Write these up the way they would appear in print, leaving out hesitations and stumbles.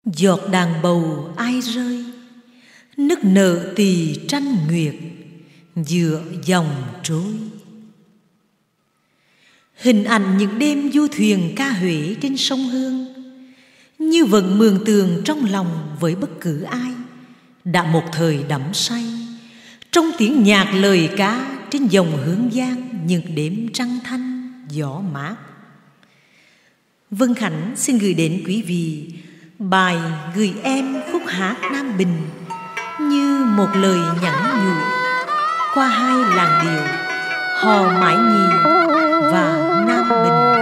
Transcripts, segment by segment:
Giọt đàn bầu ai rơi, nức nở tỳ tranh nguyệt giữa dòng trôi. Hình ảnh những đêm du thuyền ca Huế trên sông Hương như vẫn mường tượng trong lòng với bất cứ ai đã một thời đắm say trong tiếng nhạc lời ca trên dòng Hương Giang những đêm trăng thanh gió mát. Vân Khánh xin gửi đến quý vị bài Gửi Em khúc hát Nam Bình như một lời nhắn nhủ qua hai làn điệu Hò Mãi Nhì và Nam Bình.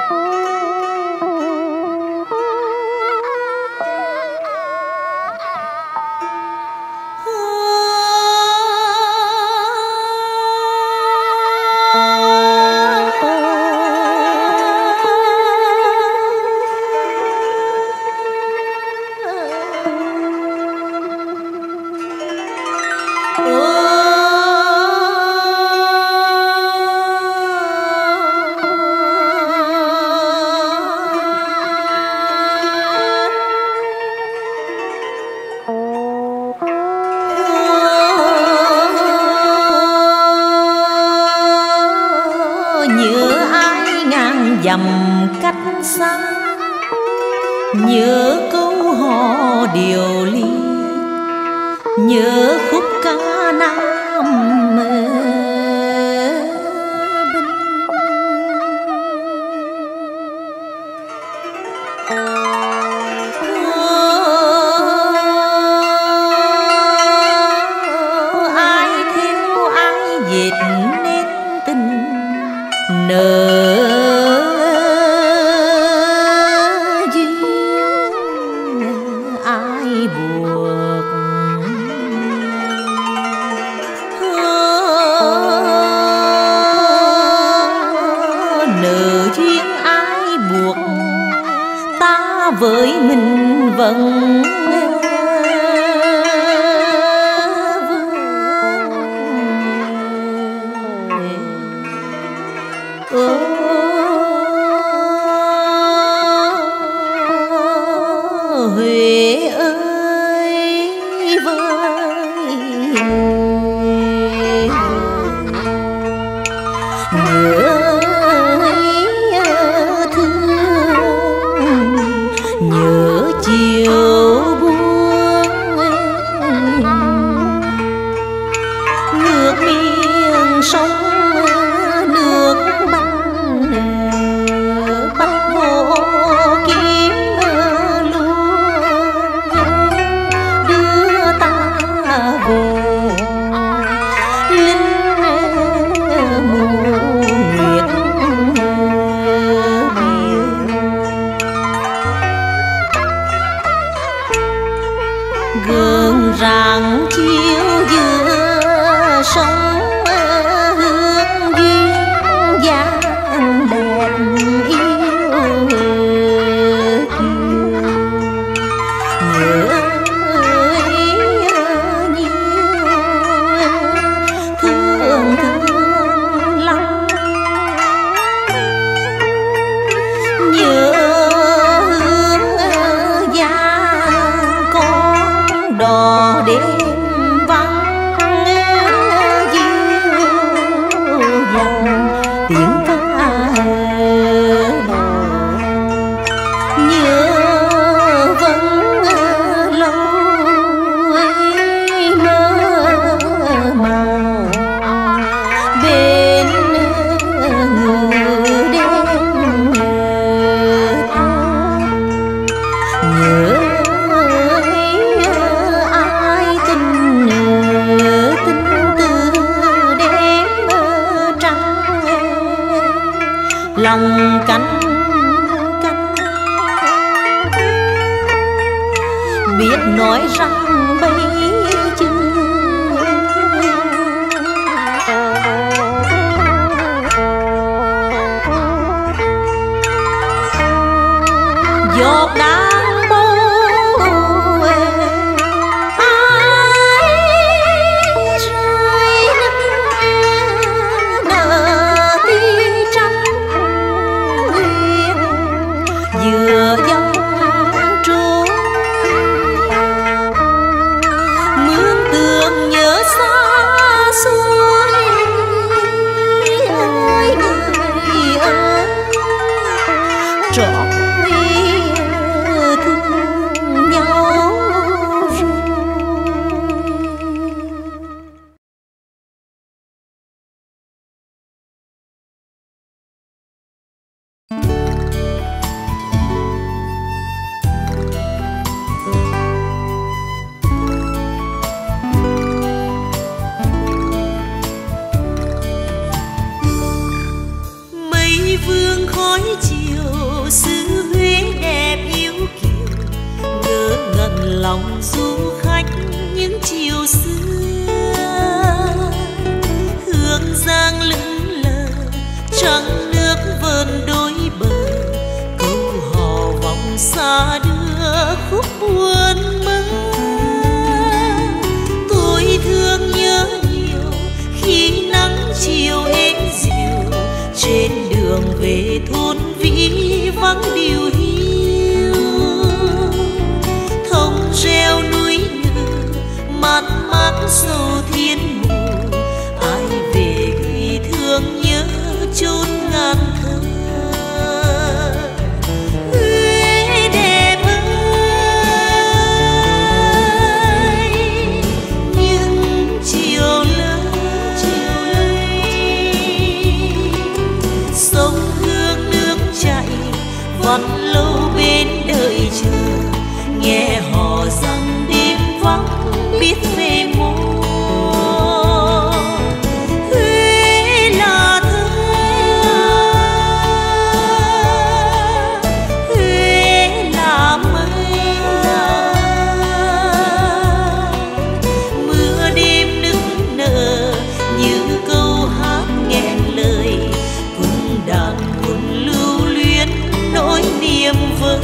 Nhớ ai ngàn dặm cách xa, nhớ câu hò điều ly, nhớ khúc ca Nam Bình. Ai theo ai dệt nên tình nợ duyên, ai buộc nợ duyên, ai buộc ta với mình vẫn Huế ơi với nhớ thương, nhớ chiều buông ngược miền sông nước băng băng hồ kiếm gương rạng chiếu giữa sông Hương duyên dáng đẹp yêu kiều. Nhớ nhiều thương thương lắm, nhớ hương giang con đò đêm vắng dịu dàng tiếng ca đò. Nhớ vẫn lâu mơ màng bên người đêm ta. Nhớ ai tình tình từ đêm trăng lòng canh canh biết nói rằng bây giờ giọt đàn bầu ai rơi nở tí trắng huyền giữa dòng trôi. lòng du khách những chiều xưa. Hương giang lững lờ trăng nước vờn đôi bờ, câu hò vọng xa đưa khúc buồn mơ. Tôi thương nhớ nhiều khi nắng chiều êm dịu, trên đường về thôn vĩ vắng điều hiu. Thông reo núi ngự mát mát sầu thiên mù, ai về gửi thương nhớ chốn ngàn thơ. Huế đẹp ơi, những chiều lớn sông Hương nước chảy vắt lâu bên đợi chờ, nghe hò rằng đêm vắng biết về mô. Huế là thơ, Huế là mây, mưa đêm nức nở như câu hát nghẹn lời, cùng đàn buồn lưu luyến nỗi niềm vơi.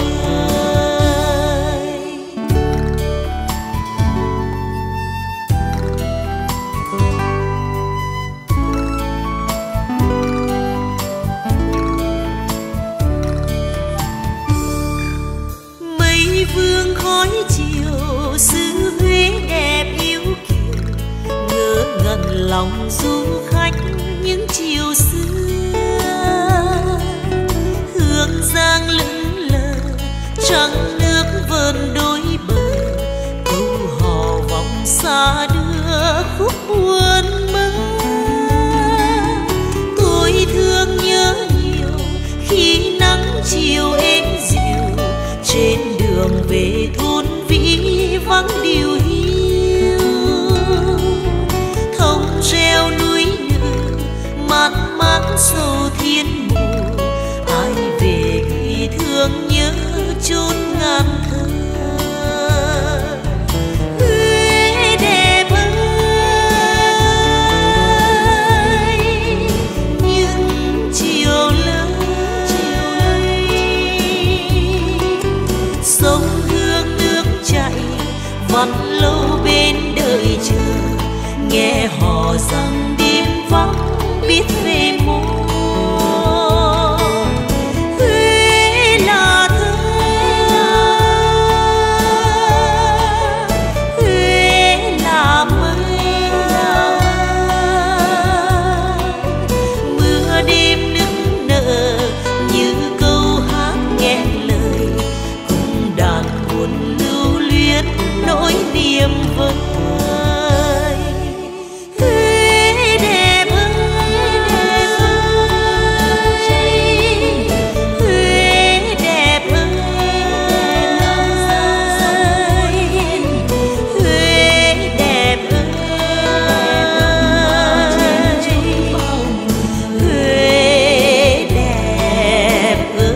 Mây vương khói chiều xứ Huế đẹp yêu kiều, ngỡ ngẩn lòng du khách những chiều xưa. Hương giang lững lờ trăng nước vờn đôi bờ, câu hò vọng xa đưa khúc buồn mơ. Tôi thương nhớ nhiều khi nắng chiều êm dịu, trên đường về thôn vĩ vắng điều hiu. Thông reo núi ngự mát mát sầu thiên mù, ai về gửi thương nhớ chốn ngàn thơ. Huế đẹp ơi, những chiều lớn sông Hương nước chảy vắt lâu bên đợi chờ, nghe hò rằng đêm vắng biết về mô. Huế là thơ, Huế là mây, mưa đêm nức nở như câu hát nghẹn lời, cùng đàn buồn lưu luyến nỗi niềm vơi. Huế đẹp ơi, Huế đẹp ơi, Huế đẹp ơi, Huế đẹp ơi.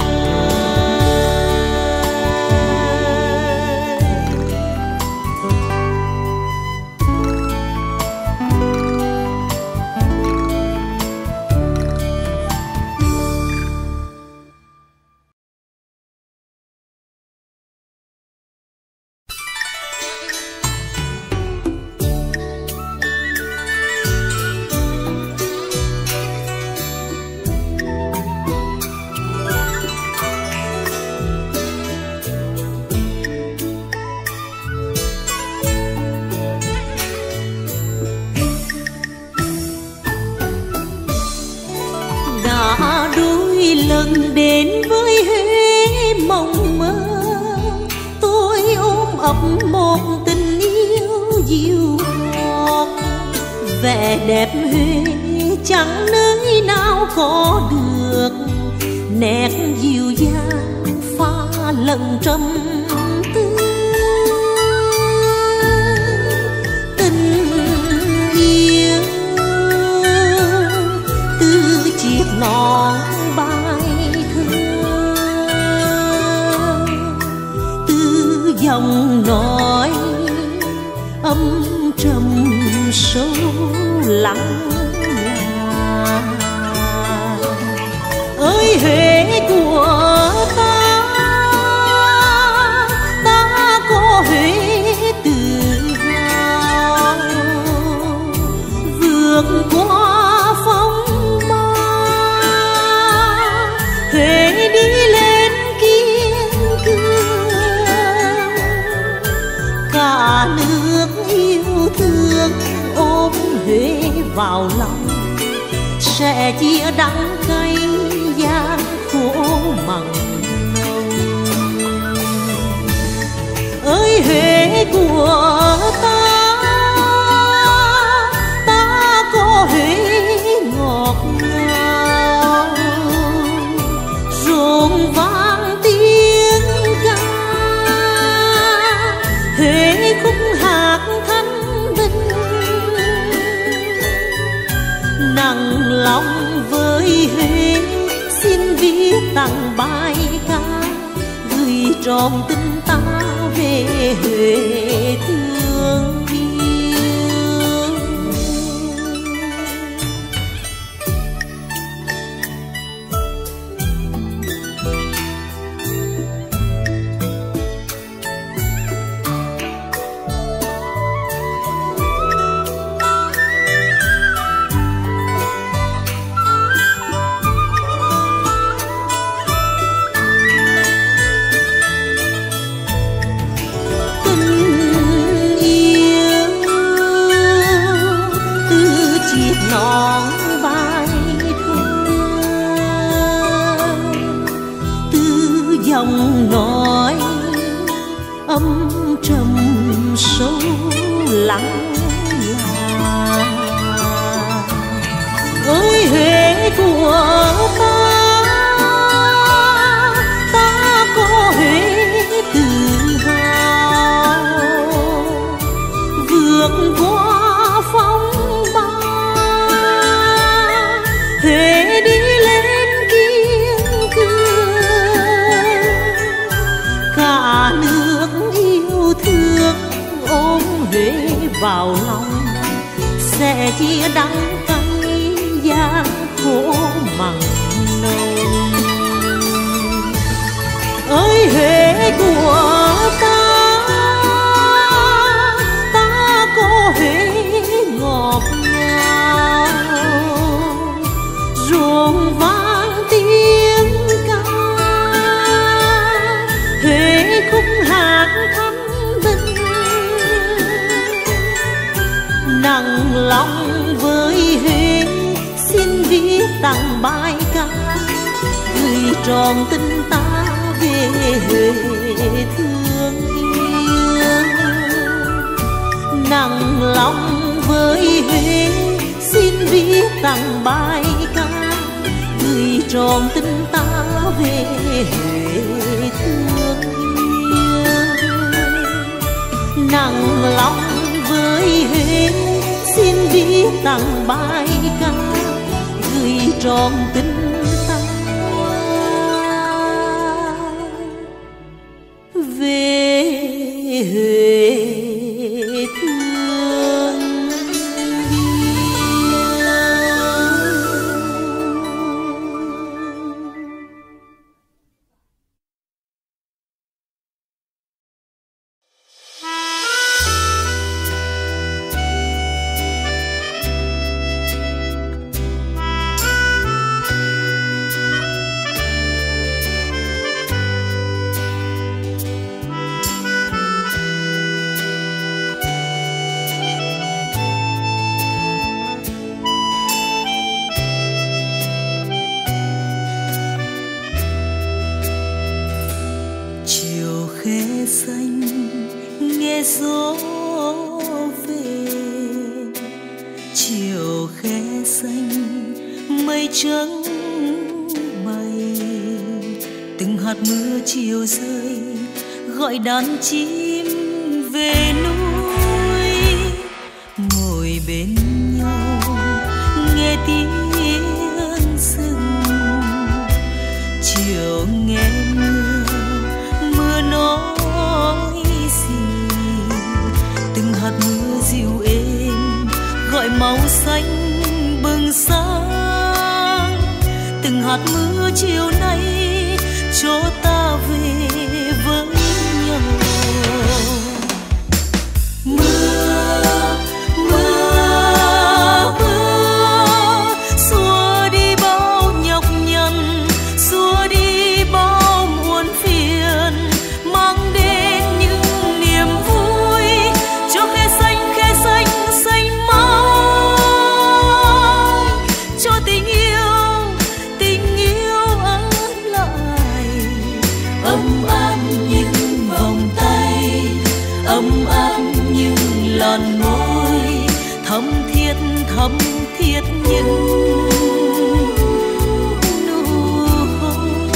Đã đôi lần đến với Huế mộng mơ, tôi ôm ấp một tình yêu dịu ngọt. Vẻ đẹp Huế chẳng nơi nào có được, nét dịu dàng pha lẫn trầm tư. Tình yêu từ chiếc nón bài thơ, từ giọng nói âm trầm sâu lắng là ơi Huế của ta, ta có Huế tự hào vượt qua phong ba. Huế đi lên kiên cường, cả nước yêu thương ôm Huế vào lòng, sẽ chia đắng cay gian khổ mặn nồng. Ơi Huế của ta, ta có Huế ngọt ngào rộn vang tiếng ca. Huế khúc hát thanh bình, nặng lòng với Huế xin viết tặng bài ca gửi trọn tình ta về Huế thương yêu. Nón vai thơ từ giọng nói âm trầm sâu lắng là ơi Huế của ta, ta có Huế tự hào vượt qua phong ba. Huế đi lên kiên cường, cả nước yêu thương ôm Huế vào lòng, sẽ chia đắng cay gian khổ mặn nồng. Ơi Huế của ta, ta có Huế ngọt ngào rộn vang tiếng ca. Huế khúc hát thanh bình, nặng lòng với Huế xin viết tặng bài ca gửi trọn tình ta về Huế thương yêu. Nặng lòng với Huế xin viết tặng bài ca gửi trọn tình ta về Huế thương yêu. Nặng lòng với Huế xin viết tặng bài ca gửi trọn tình ta về Huế thương xanh nghe gió về. Chiều khe xanh mây trắng bay, từng hạt mưa chiều rơi gọi đàn chim về núi. Ngồi bên nhau nghe tiếng rừng, chiều nghe mưa nói hạt mưa dịu êm gọi màu xanh bừng sáng. Từng hạt mưa chiều nay cho ta về với nhau. Mưa, mưa, mưa xua đi bao nhọc nhằn, xua đi bao muộn phiền, mang đến những niềm vui cho khe xanh xanh mãi, cho tình yêu ấm lại, ấm áp những vòng tay, ấm áp những làn môi, thắm thiết những nụ hôn.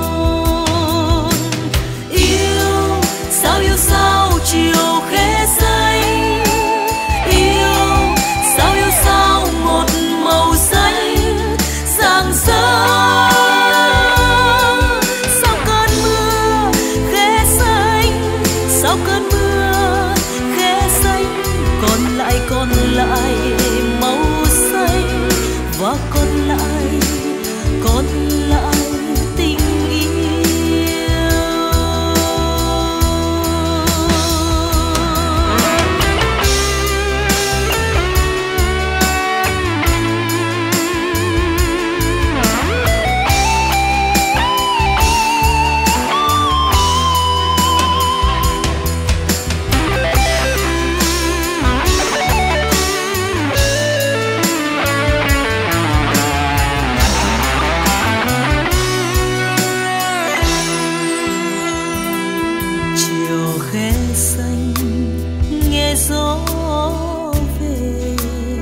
Yêu sao chiều khẽ xanh, yêu sao một màu xanh rạng rỡ. Sau cơn mưa khẽ xanh, sau cơn mưa khẽ xanh, còn lại màu xanh và còn lại tình gió về.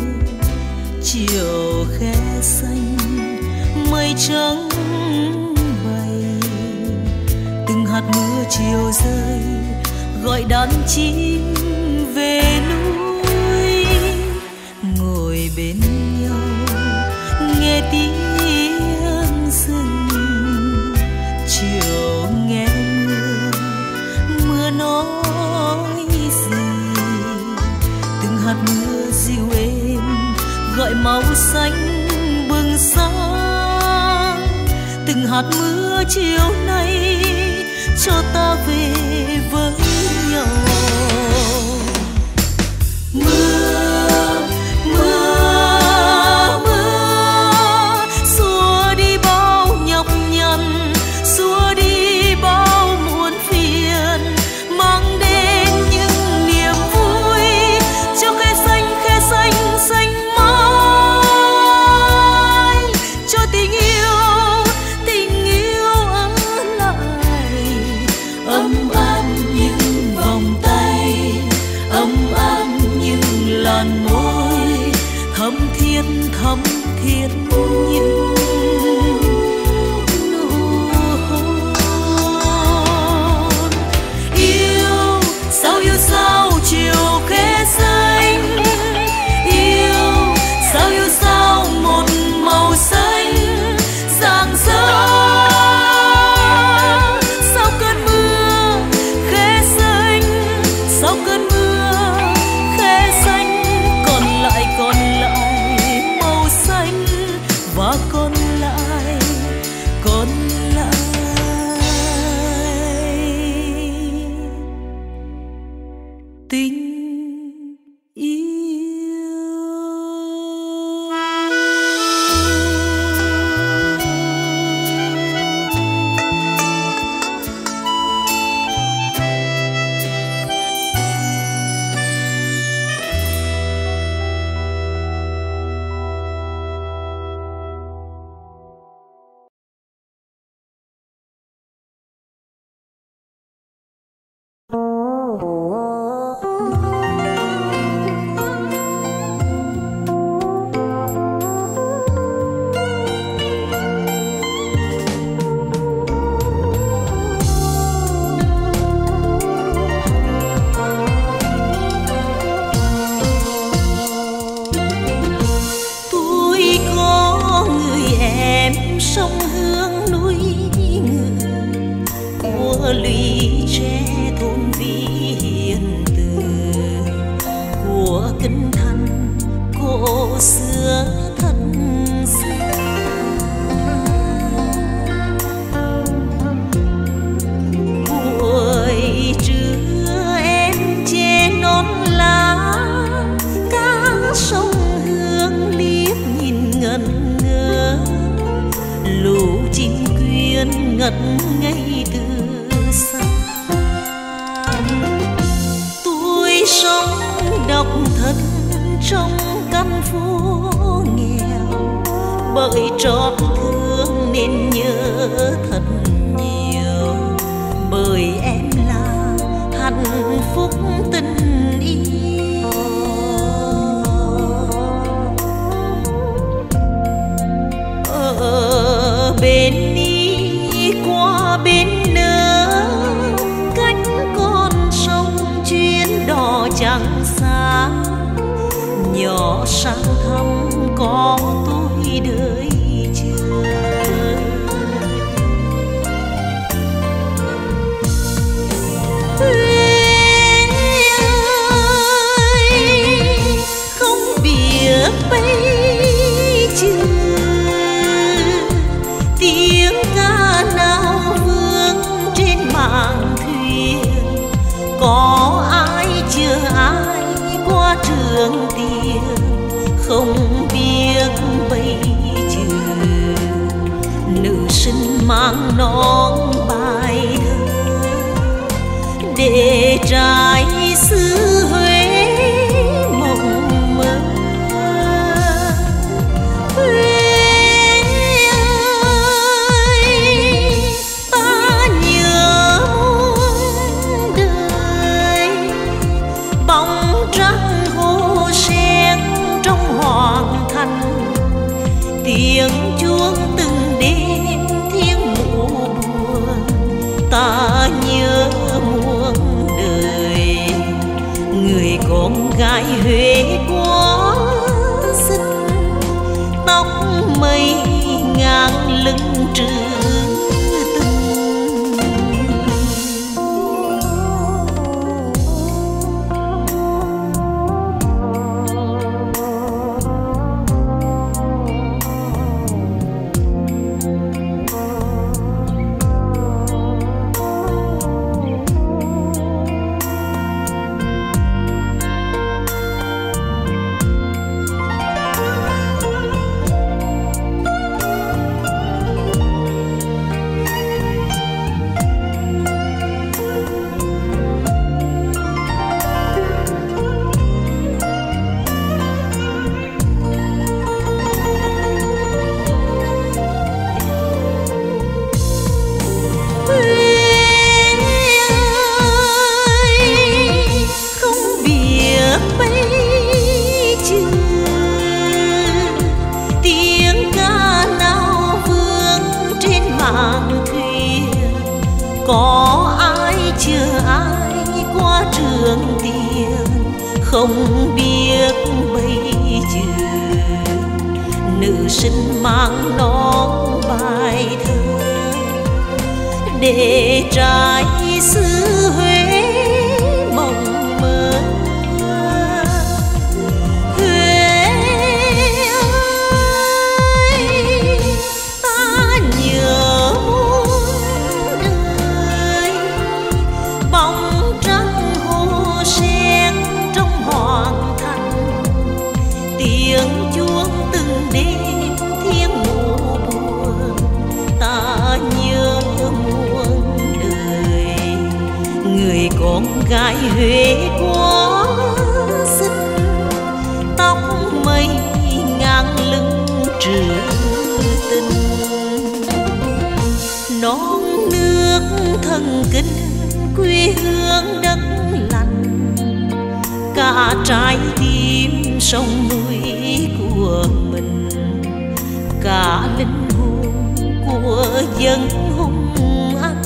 Chiều khe xanh mây trắng bay, từng hạt mưa chiều rơi gọi đàn chim về núi. Ngồi bên nhau nghe tiếng rừng, chiều nghe mưa nói gì. Từng hạt mưa dịu êm gọi màu xanh bừng sáng. Từng hạt mưa chiều nay cho ta về với nhau. Mưa, mưa, mưa xua đi bao nhọc nhằn, xua đi bao muộn phiền, mang đến những niềm vui cho khe xanh xanh mãi, cho tình yêu ở lại, ấm áp những vòng tay, ấm áp những làn môi, thắm thiết những nụ hôn. Yêu sao chiều khe xanh, yêu sao một màu xanh rạng rỡ. Sau cơn mưa khe xanh, sau cơn mưa khe xanh, còn lại màu xanh và còn lại tình sông Hương núi Ngự của lũy tre thôn Vi xưa thật xưa. Buổi trưa em che nón lá, các sông Hương liếc nhìn ngẩn ngơ, lũ chim quyên ngất ngây từ xa. Tôi sống độc thân trong căn phố nghèo, bởi trót thương nên nhớ thật nhiều, bởi em là hạnh phúc tình yêu. Ở bên đi qua bên nỡ, cách con sông chuyến đò chẳng xa, nhỏ sang thăm có tôi đợi chờ. Huế ơi, không biết bây giờ tiếng ca nào vương trên mạn thuyền, có ai chưa ai qua trường tiền, không biết bây giờ nữ sinh mang nón bài thơ để trai xứ Huế mộng mơ. Huế ơi, ta nhớ muôn đời, bóng trăng hồ sen trong hoàng thành, tiếng chuông từng đêm thiêng mù buồn. Ta nhớ muôn đời, người con gái Huế quá xinh, tóc mây ngang lưng trữ có ai chưa ai qua trường tiền, không biết bây giờ nữ sinh mang nón bài thơ để trai xứ Huế mộng mơ. Huế ơi, ta nhớ muôn đời, bóng trăng hồ sen trong hoàng thành, tiếng chuông từng đêm thiêng mù buồn. Ta nhớ muôn đời, người con gái Huế quá xinh, tóc mây ngang lưng trữ tình. Non nước thần kinh quê hương đất lành, cả trái tim sông núi của mình, cả linh hồn của dân hùng anh.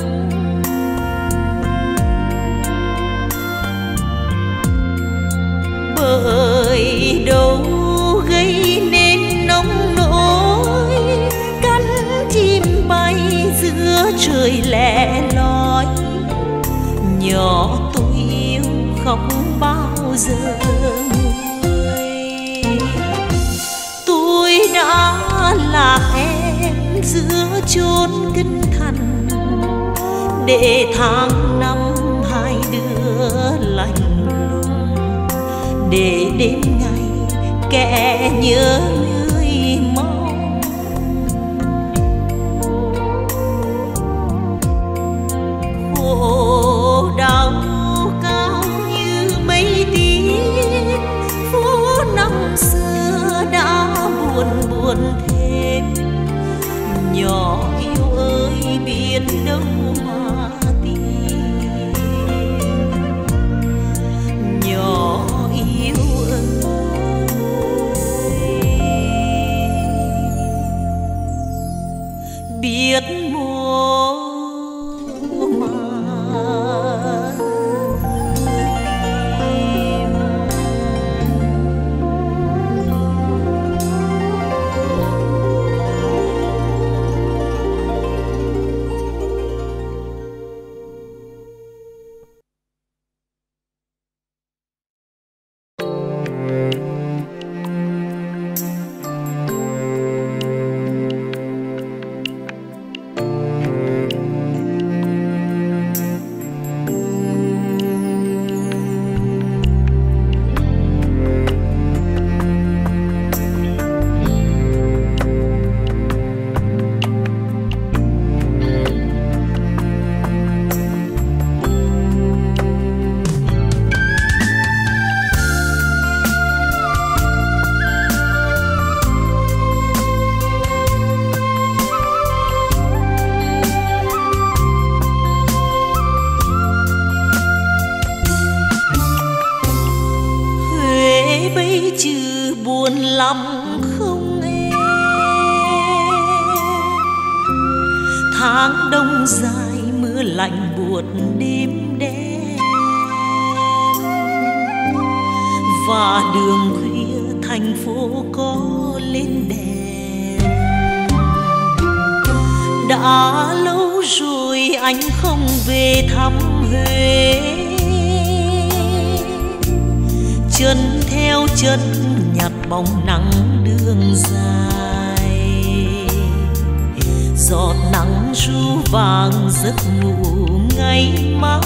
Bởi đâu gây nên nông nỗi, cánh chim bay giữa trời lẻ loi. Nhỏ tôi yêu không bao giờ nguôi, giữa chốn kinh thành, để tháng năm hai đứa lạnh lùng, để đêm ngày kẻ nhớ người mong. Khổ đau cao như mây tím, phố năm xưa đã buồn buồn thêm. Nhỏ yêu ơi biết đâu mà tìm, nhỏ yêu ơi biết mô mà không em. Tháng đông dài mưa lạnh buốt đêm đen, và đường khuya thành phố có lên đèn. Đã lâu rồi anh không về thăm Huế, chân theo chân nhặt bóng nắng đường dài. Giọt nắng ru vàng giấc ngủ ngày mai.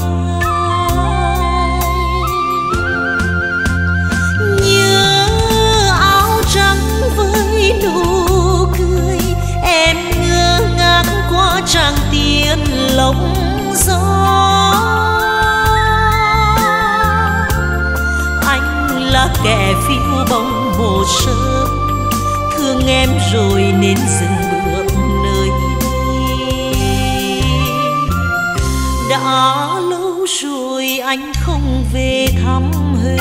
Nhớ áo trắng với nụ cười, em ngơ ngác qua tràng tiền lộng gió. Là kẻ phiêu bồng hồ sơ, thương em rồi nên dừng bước nơi đây. Đã lâu rồi anh không về thăm Huế,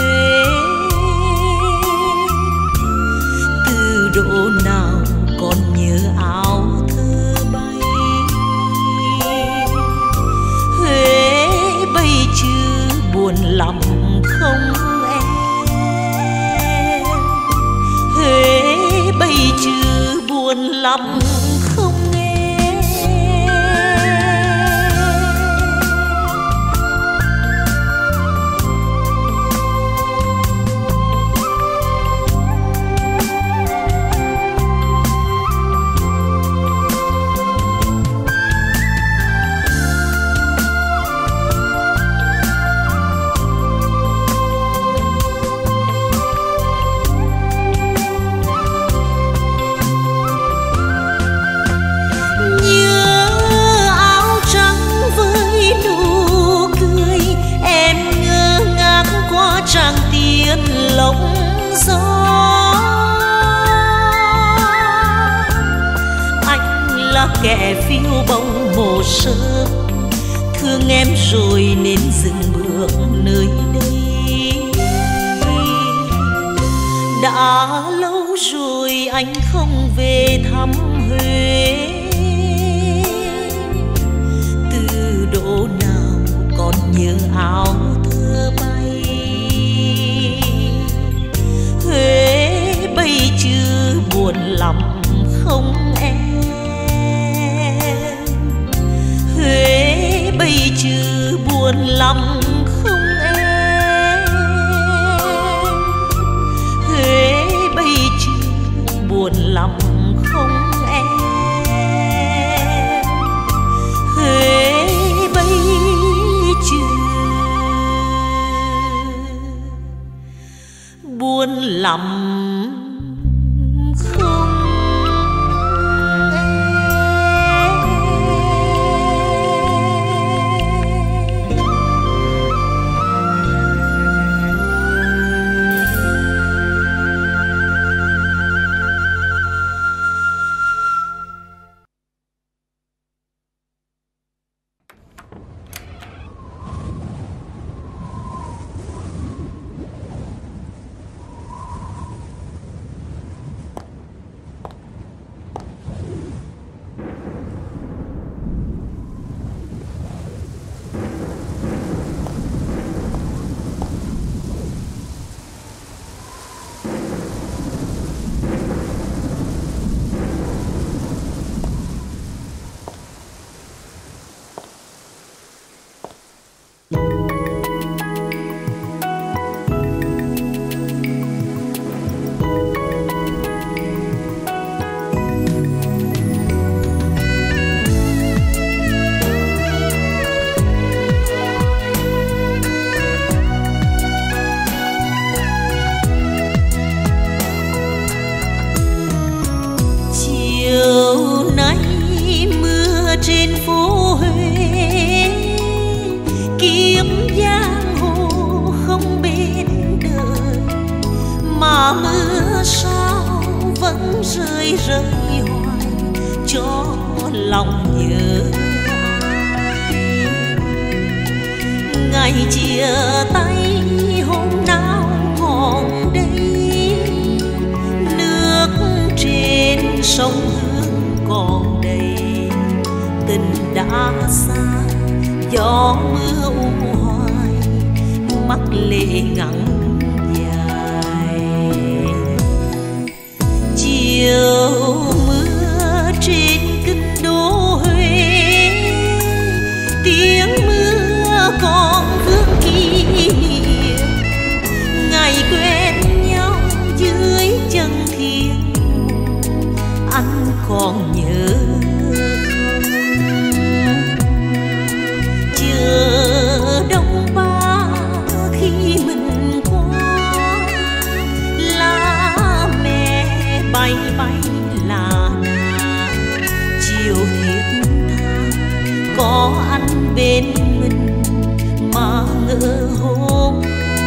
từ độ nào còn nhớ áo thơ bay. Huế bây chứ buồn lắm không em, Huế bây chứ buồn lắm không em. Tràng tiền lộng gió, anh là kẻ phiêu bồng hồ sơ, thương em rồi nên dừng bước nơi đây. Đã lâu rồi anh không về thăm Huế, từ độ nào còn nhớ áo thơ bay. Huế bây chứ buồn lắm không em, Huế bây chứ buồn lắm không em, Huế bây chứ buồn lắm không em. buồn lắm không. Mưa sao vẫn rơi rơi hoài cho lòng nhớ ai. Ngày chia tay hôm nào còn đây, nước trên sông Hương còn đầy. Tình đã xa gió mưa u hoài, mắt lệ ngẩn chiều mưa trên kinh đô Huế. Tiếng mưa còn vương kỷ niệm ngày quen nhau dưới chân thiên. Anh còn nhớ chờ đông ba khi mình qua, lá mẹ bay bay là chiều thiết tha có anh bên mình mà ngỡ hôm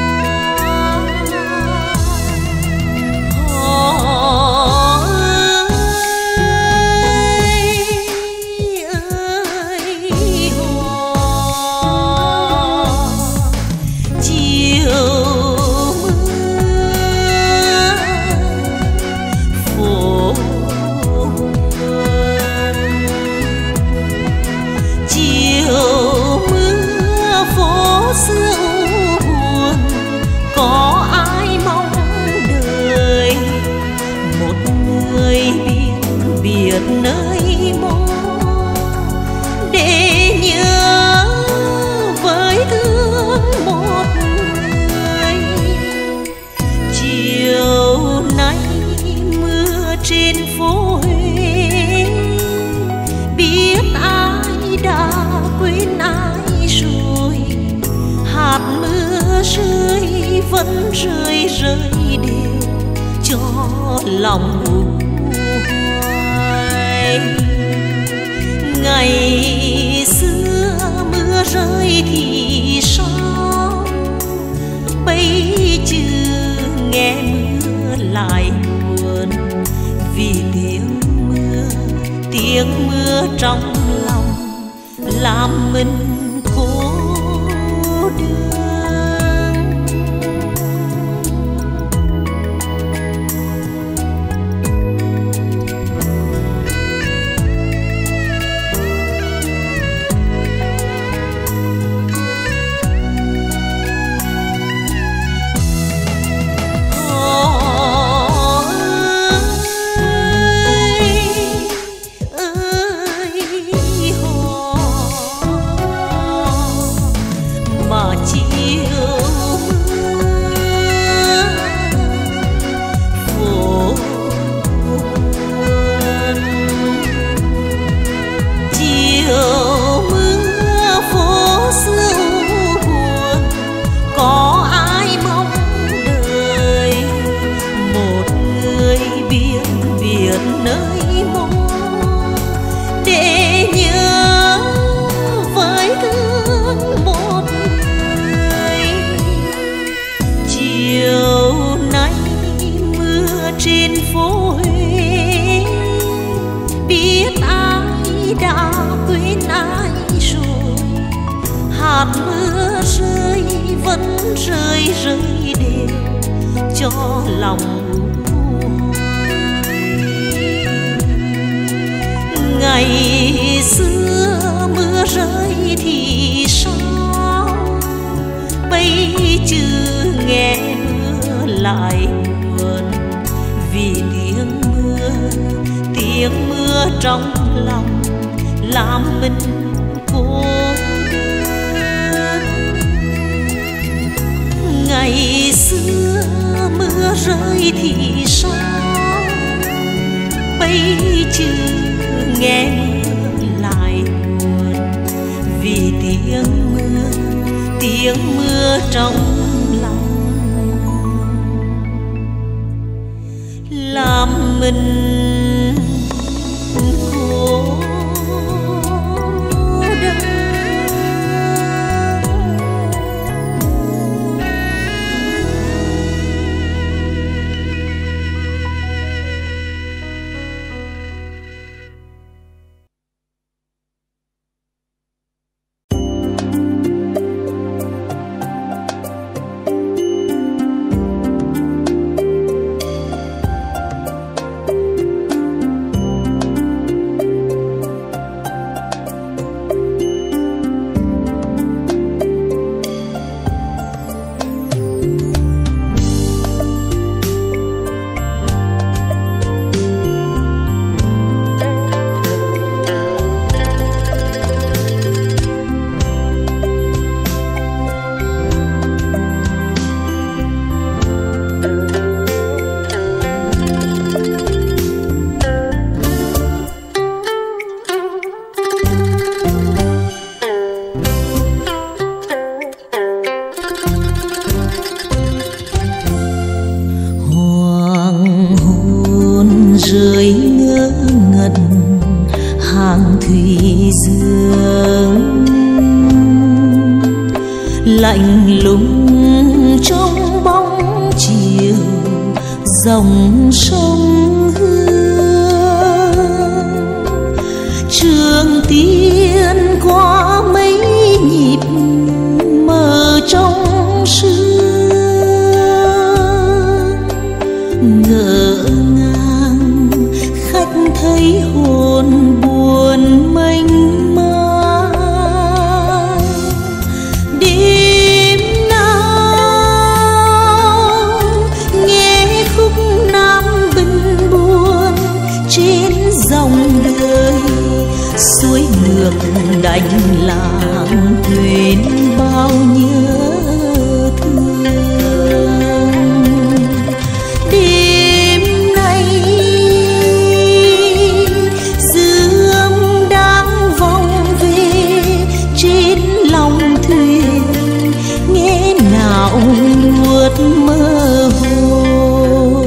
nơi mô để nhớ với thương một người. Chiều nay mưa trên phố Huế, biết ai đã quên ai rồi. Hạt mưa rơi vẫn rơi rơi đều cho lòng ngày xưa mưa rơi thì sao, bây giờ nghe mưa lại buồn. Vì tiếng mưa trong lòng làm mình cô đơn. rơi rơi đều cho lòng. Ngày xưa mưa rơi thì sao, bây chứ nghe mưa lại buồn. Vì tiếng mưa trong lòng làm mình cô đơn. Ngày xưa mưa rơi thì sao, bây chứ nghe mưa lại buồn. Vì tiếng mưa trong lòng làm mình cô đơn. Rơi ngỡ ngẩn hàng thủy dương, lạnh lùng trong bóng chiều dòng sông Hương. Trường Tiên qua mấy nhịp mờ trong sương, ngỡ thấy hồn buồn mênh mang. Đêm nào nghe khúc nam bình buồn trên dòng đời, suối ngược đành làng quên bao nhớ thương. Nuốt mơ hồ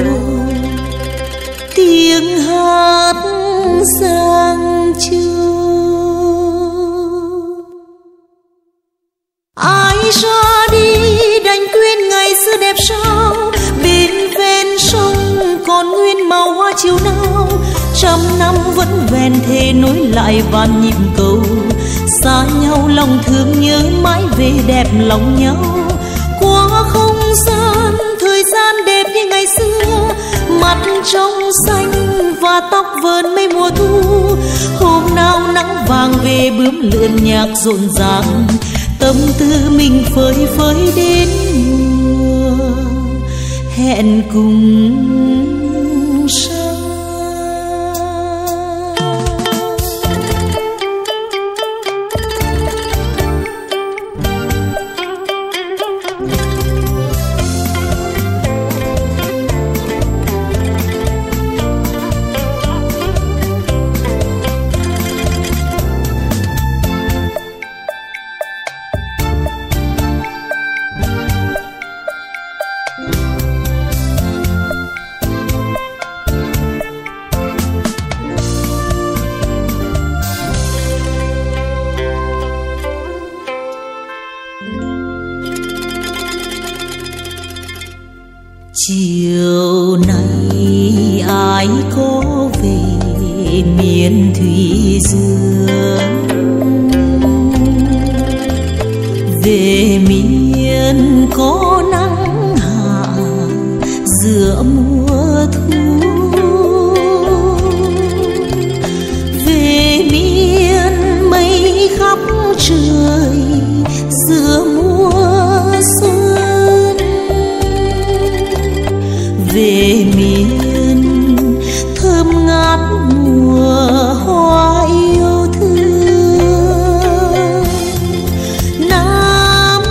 tiếng hát giang châu. Ai ra đi đành quên ngày xưa đẹp sao, bên ven sông còn nguyên màu hoa chiều nào. Trăm năm vẫn vẹn thề nối lại vạn nhịp cầu, xa nhau lòng thương nhớ mãi về đẹp lòng nhau. Qua không gian thời gian đẹp như ngày xưa, mặt trong xanh và tóc vờn mây mùa thu. Hôm nào nắng vàng về bướm lượn nhạc rộn ràng, tâm tư mình phơi phới đến mùa hẹn cùng sao. Chiều nay ai có về miền thủy dương, về miền có trời giữa mùa xuân. Về miền thơm ngát mùa hoa yêu thương, Nam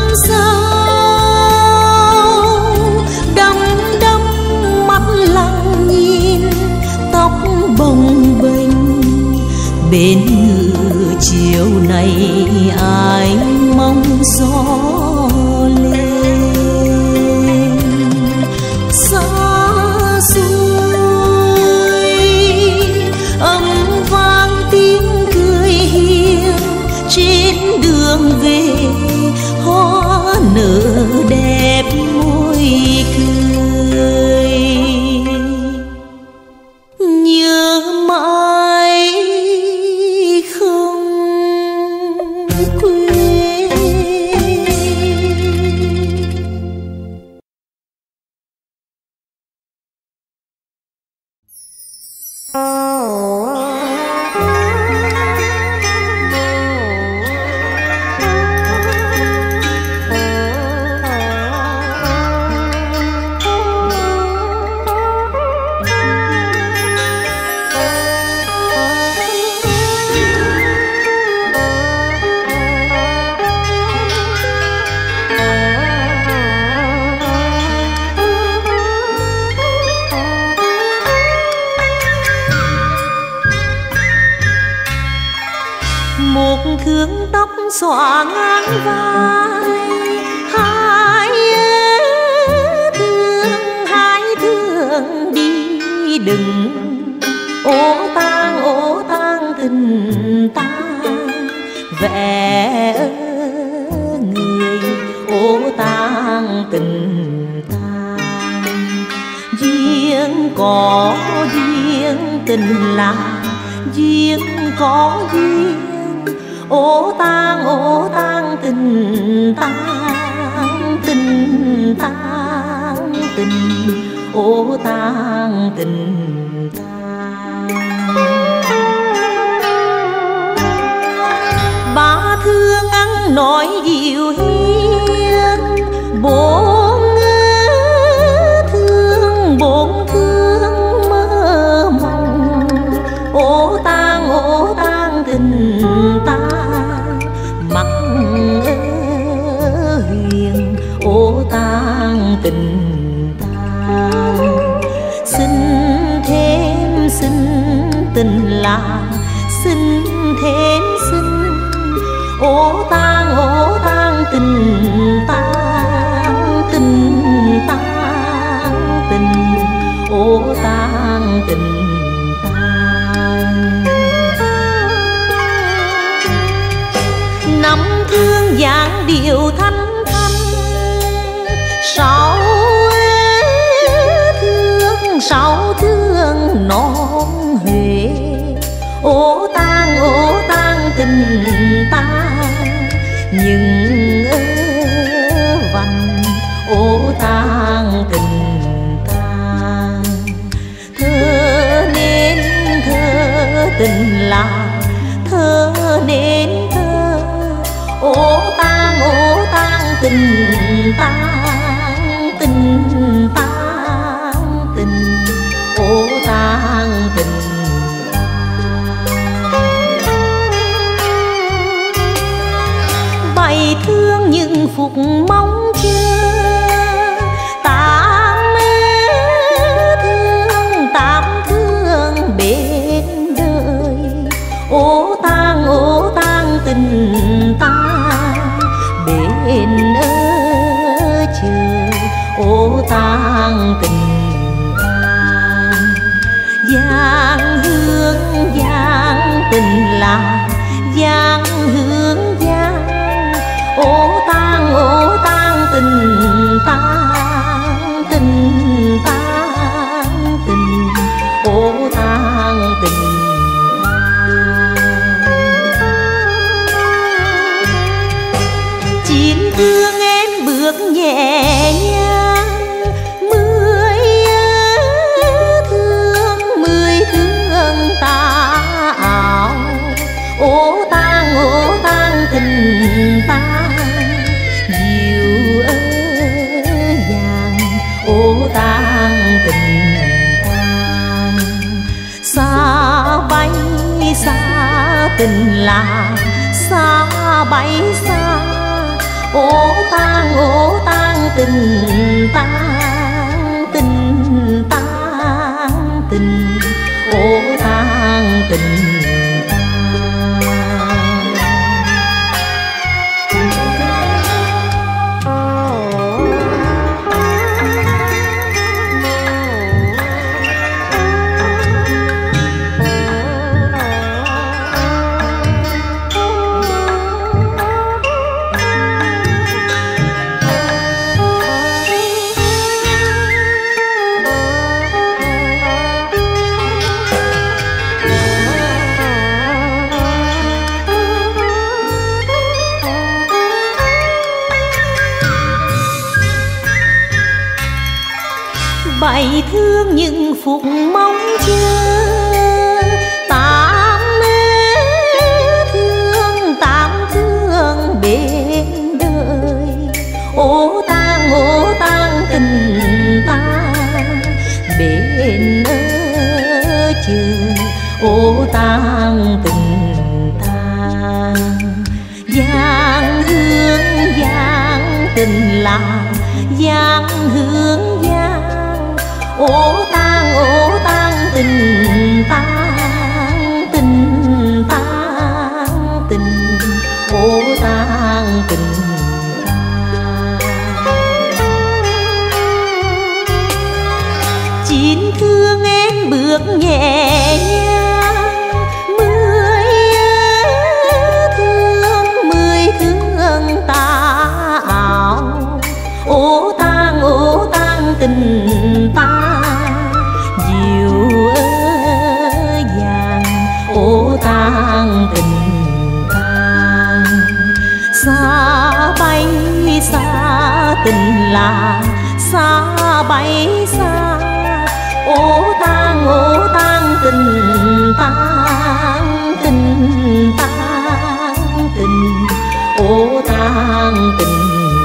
sao đăm đăm mắt lặng nhìn tóc bồng bềnh. Bên ngự chiều này ai mong gió lên xa xôi, âm vang tiếng cười hiền trên đường về, hoa nở đẹp môi cười. Nhớ mãi không quên. Một thước tóc xõa ngang vai, hai thương đi đừng. Ô tang tình ta vẽ người, ô tang tình ta duyên có duyên, tình là duyên có duyên. Ô tang tình tang tình tang tình, ô tang tình tang. Ba thương ăn nói dịu hiền, bốn thương mơ mộng. Ô tang tình ta mắt huyền, ô tang tình tang. Xin thêm xin tình là xin thêm xin, ô tang tình tang tình tang tình, ô tang tình tang. Năm thương dáng điệu thanh thanh, sáu thương non huệ. Ô tang tình ta nhưng vành, ô tang tình ta. Thơ nên thơ tình là thơ nên thơ, ô tang tình tang tình tang tình, ô tang tình. Bày thương nhưng phục mong chờ, tám thương bên đời. Ô tang tình ta bên chờ, ô tang tình ta. Giang hương giang tình là giang hương giang, ô tang tình tang tình tang tình, ô tang tình. Chín thương em bước nhẹ nhàng, mười thương ta ảo. Ô tang tình làng xa bay xa. Ô tang tình tang tình tang tình, ô tang tình. Bày thương những phúc mong chờ, tám thương bên đời. Ô tang tình ta bên chờ, ô tang tình ta. Giang hương giang tình làng, giang hương giang. Ô tang tình tang tình tang tình, ô tang tình tang. Chín thương em bước nhẹ nhàng, mười thương ta ảo. Ô tang tình ta diệu vàng, ô tang tình tang. Xa bay xa tình làng, xa bay xa. Ô tang tình tang tình tang tình, ô tang tình.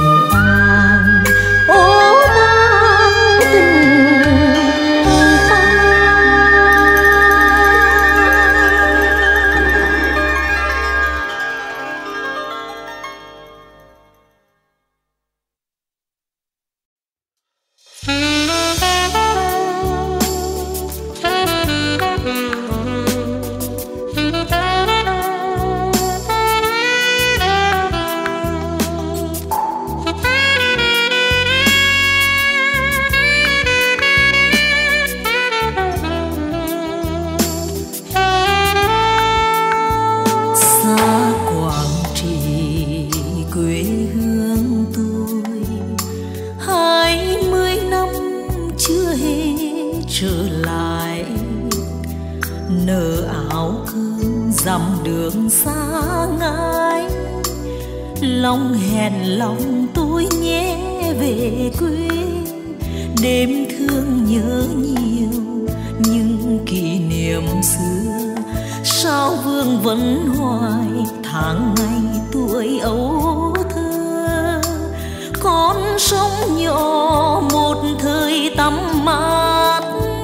Lòng hẹn lòng tôi nhé về quê, đêm thương nhớ nhiều những kỷ niệm xưa. Sao vương vấn hoài tháng ngày tuổi ấu thơ, con sông nhỏ một thời tắm mát,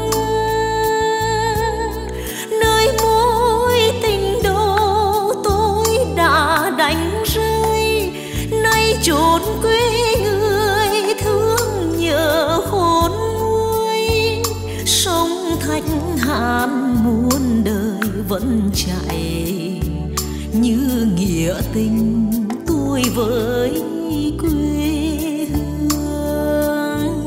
nơi mối tình đô tôi đã đánh rơi. Nay chốn quê người thương nhớ khôn nguôi, sông Thanh Hàn muôn đời vẫn chạy, như nghĩa tình tôi với quê hương.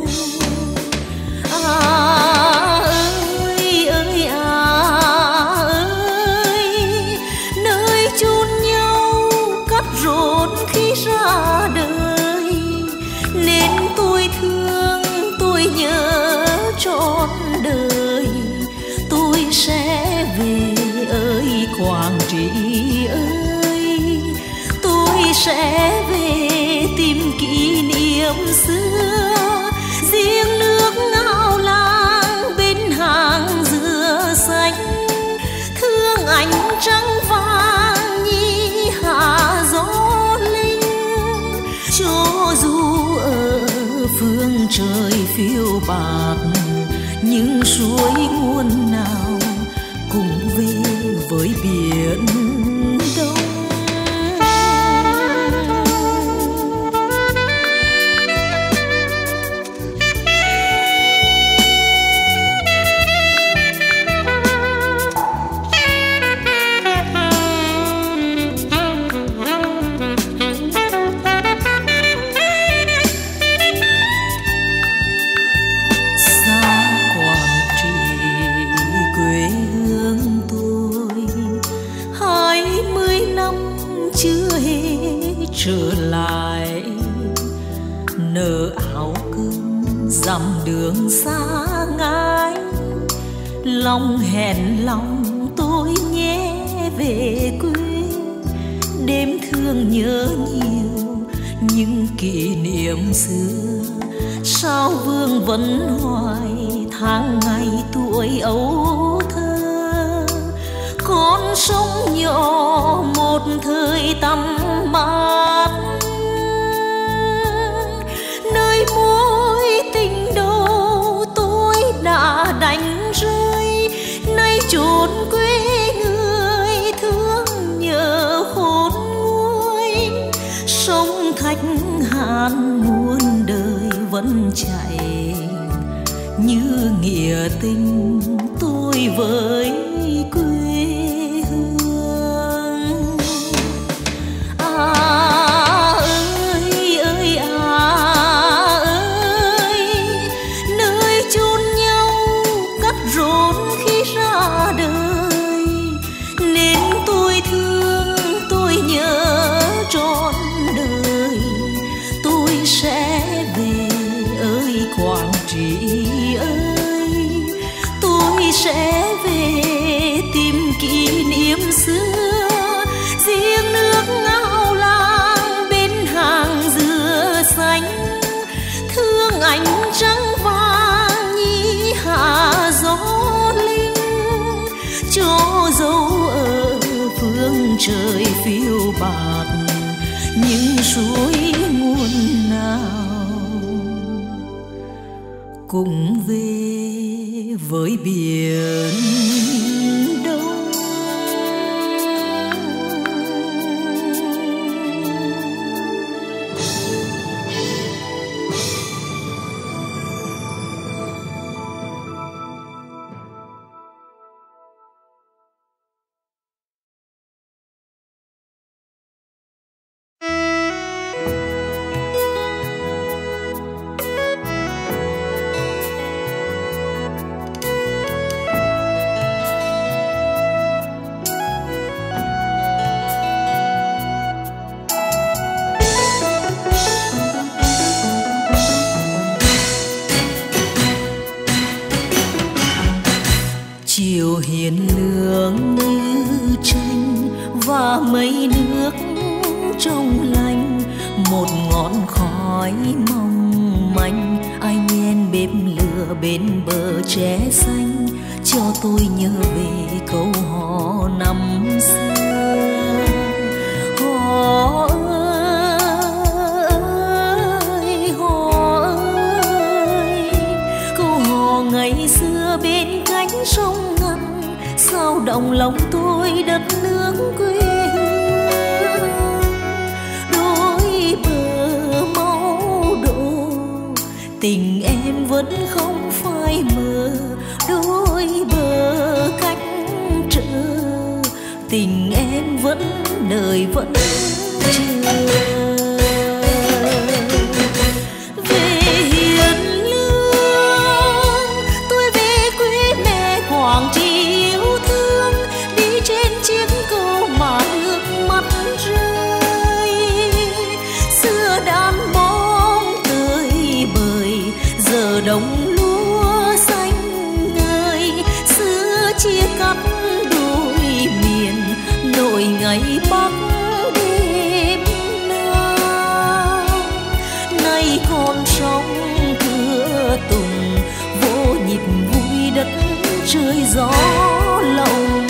Nơi chôn nhau cắt rốn khi ra đời, nên tôi thương tôi nhớ trọn đời. Tôi sẽ về ơi Quảng Trị ơi, tôi sẽ về tìm kỷ niệm xưa. Giếng nước ngao lang bên hàng dừa xanh, thương ánh trăng vàng nhi hạ gió linh. Cho dù ở phương trời phiêu bạc, nhưng suối nguồn nào cùng về với biển dặm đường xa ngái, lòng hẹn lòng tôi nhé về quê. Đêm thương nhớ nhiều những kỷ niệm xưa, sao vương vẫn hoài tháng ngày tuổi ấu thơ. Con sông nhỏ một thời tăm mát, nơi mối tình đầu tôi đã đánh rơi. Nay chốn quê người thương nhớ khôn nguôi, sông Thạch Hàn muôn đời vẫn chảy, như nghĩa tình tôi với quê hương. Ơi nơi chôn nhau cắt rốn khi ra đời, nên tôi thương tôi nhớ trọn đời. Tôi sẽ về ơi Quảng Trị ơi, tôi sẽ về tìm kỷ niệm xưa. Giếng nước ngao lang bên hàng dừa xanh, thương ánh trắng vàng nhí hạ gió linh. Cho dấu ở phương trời phiêu bạt, những suối nguồn nào cùng về với biển Đông. Chiều hiền lương như tranh và mây nước trong lành, một ngọn khói mong manh ai nhen bếp lửa bên bờ tre xanh, cho tôi nhớ về câu hò năm xưa. Hò ơi hò ơi, câu hò ngày xưa bên cánh sông ngăn, sao động lòng tôi đất nước quê hương. Đôi bờ máu đổ tình em vẫn không phai mờ, đôi bờ cách trở tình em vẫn đời vẫn chờ. Về hiền lương tôi về quê mẹ Quảng Trị yêu thương, đi trên chiếc cầu mà nước mắt rơi. Xưa đàn bóng tơi bời, giờ đồng lúa xanh ngời. Xưa chia cắt đôi miền, nỗi ngày Bắc đêm Nam. Nay con sóng thưa tùng, vô nhịp vui đất trời gió lộng.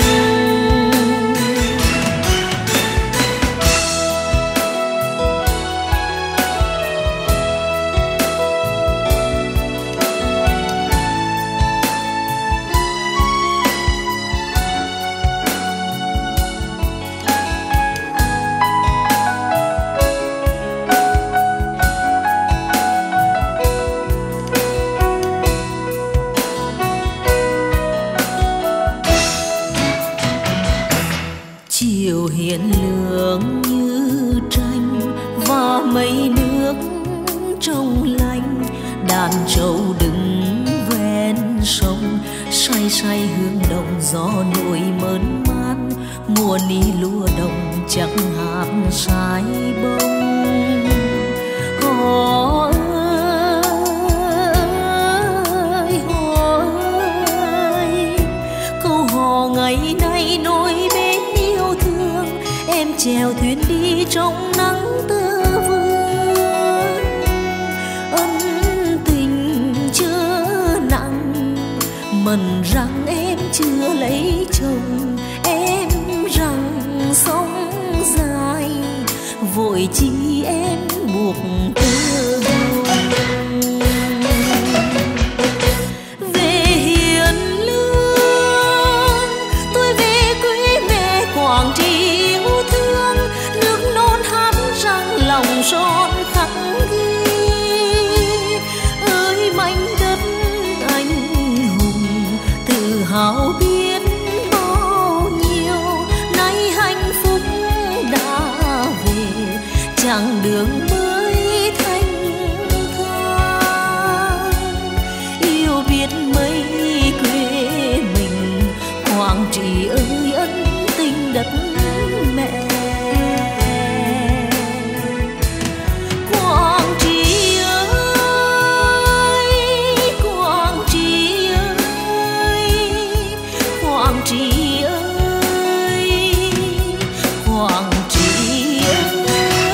Chiều hiền lương như tranh và mây nước trong lành, đàn trâu đứng ven sông say say hương đồng gió nổi mơn man. Mùa ní lúa đồng chắc hạt sai bông. Hò chèo thuyền đi trong nắng tơ vương, ân tình chưa nặng, mần rằng em chưa lấy chồng, em rằng sống dài, vội chi em buộc tơ hồng. Về hiền lương tôi về quê mẹ Quảng Trị yêu thương, nước non hát rằng lòng son khắc ghi. Ơi mảnh đất anh hùng tự hào biết bao nhiêu, nay hạnh phúc đã về chặng đường mới thanh thang. Yêu biết mấy quê mình Quảng Trị ơi ân tình đất mẹ. Quảng Trị ơi, Quảng Trị ơi, Quảng Trị ơi, Quảng Trị ơi.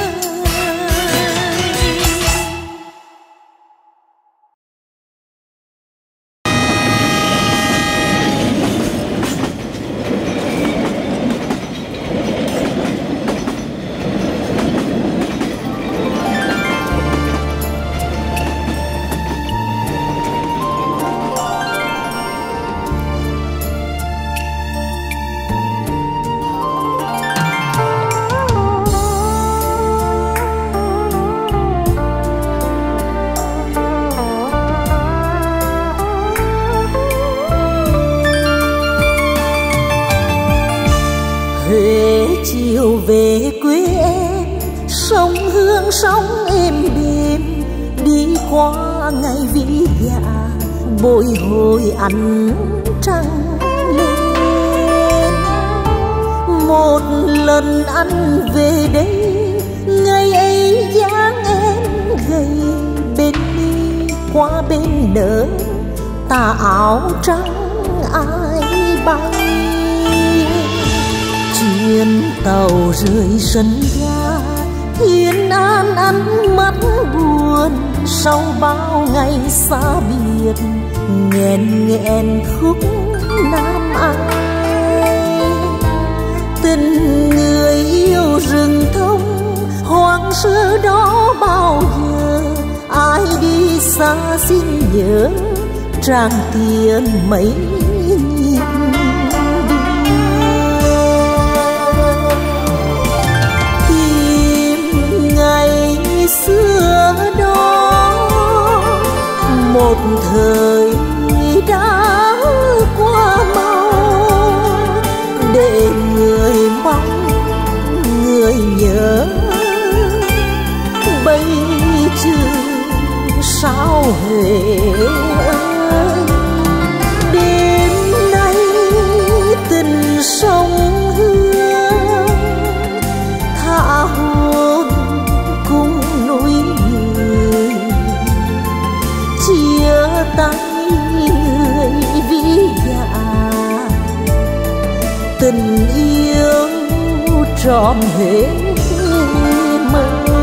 Huế chiều về quê em, sông Hương sóng êm đềm, đi qua ngày vĩ dạ bồi hồi ánh trăng lên. Một lần anh về đây, ngày ấy dáng em gầy, bên đi qua bên nở tà áo trắng ai bay. Chuyến tàu rời sân ga, Thiên An ánh mắt buồn, sau bao ngày xa biệt, nghẹn nghẹn khúc Nam Ai. Tình người yêu rừng thông, hoang sơ đó bao giờ, ai đi xa xin nhớ, tràng tiền mấy nhịp. Xưa đó một thời đã qua mau, để người mong người nhớ, bây giờ sao Huế ơi. Đêm nay tình sông Hương tha hồn cùng núi người, chia tay người vĩ dạ, tình yêu trọn Huế mơ.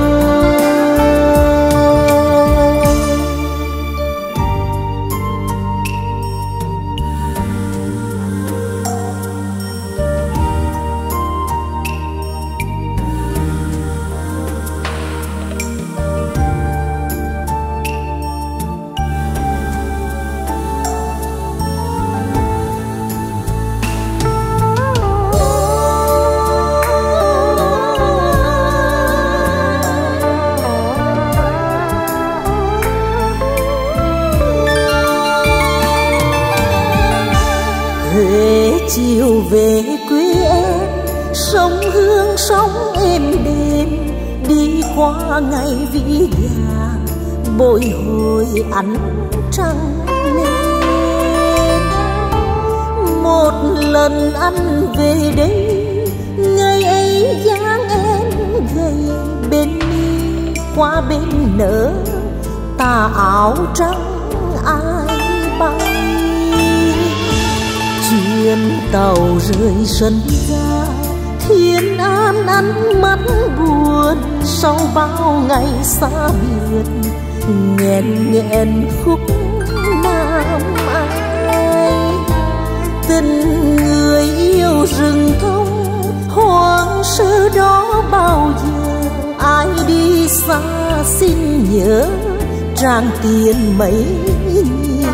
Huế chiều về quê em, sông Hương sóng êm đềm, đi qua ngày vĩ dạ bồi hồi ánh trăng lên. Một lần anh về đây, ngày ấy dáng em gầy, bên đi qua bên nở tà áo trắng ai bay. Chuyến tàu rời sân ga, Thiên An than ánh mắt buồn sau bao ngày xa biệt, nghẹn nghẹn khúc nam ai. Tình người yêu rừng thông hoang sơ đó bao giờ, ai đi xa xin nhớ tràng tiền mấy nhịp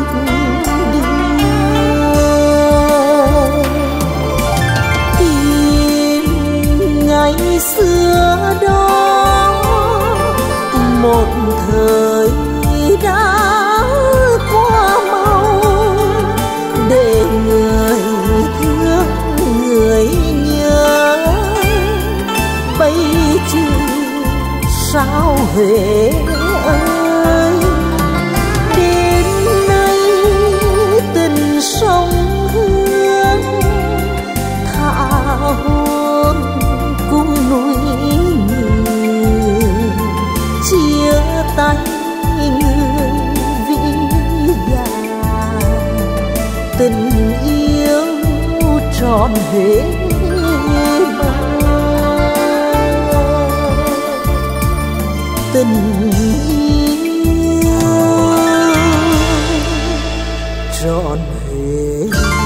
tìm ngày xưa đó, một thời đã qua mau, để người thương người nhớ bây giờ sao Huế ơi. Đến nay tình sông Hương tha hương cung núi người, chia tay người vĩ đại, tình yêu trọn Huế tình yêu trọn Huế.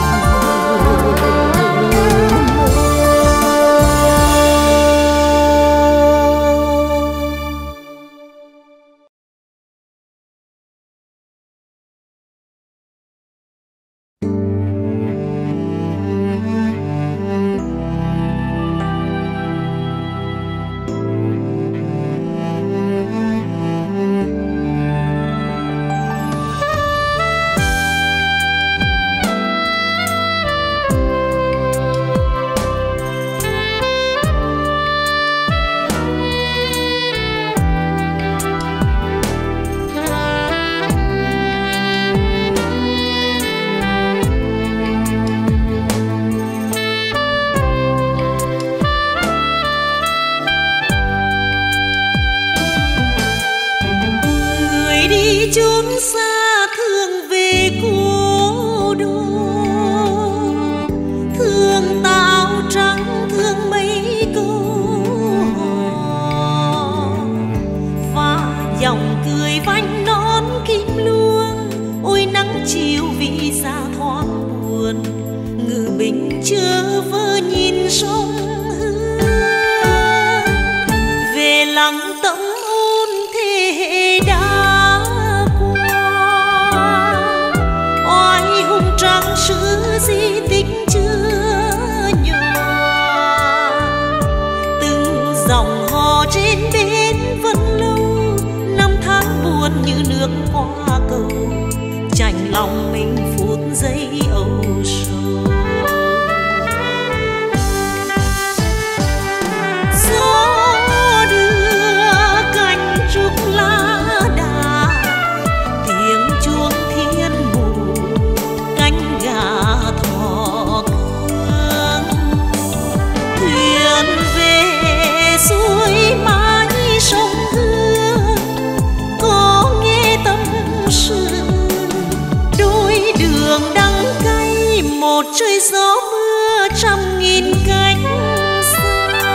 chốn xa thương về cố đô, thương táo trắng thương mấy câu hò, và dòng cười vanh nón kim luông. Ôi nắng chiều vì xa thoáng buồn, ngự bình chớ vơ nhìn sông Hương về lặng tấm ôn thế hệ đã qua. Oai hùng tráng sử di tích chưa nhòa, từng dòng hò trên bến vẫn lâu. Năm tháng buồn như nước qua cầu, chạnh lòng mình phút giây âu sầu. Gió đưa cành trúc lá đà, tiếng chuông thiên mù cánh gà thò cương. Thuyền về suối mái sông Hương, có nghe tâm sự đôi đường đắng cay. Một trời gió mưa trăm nghìn cánh xa,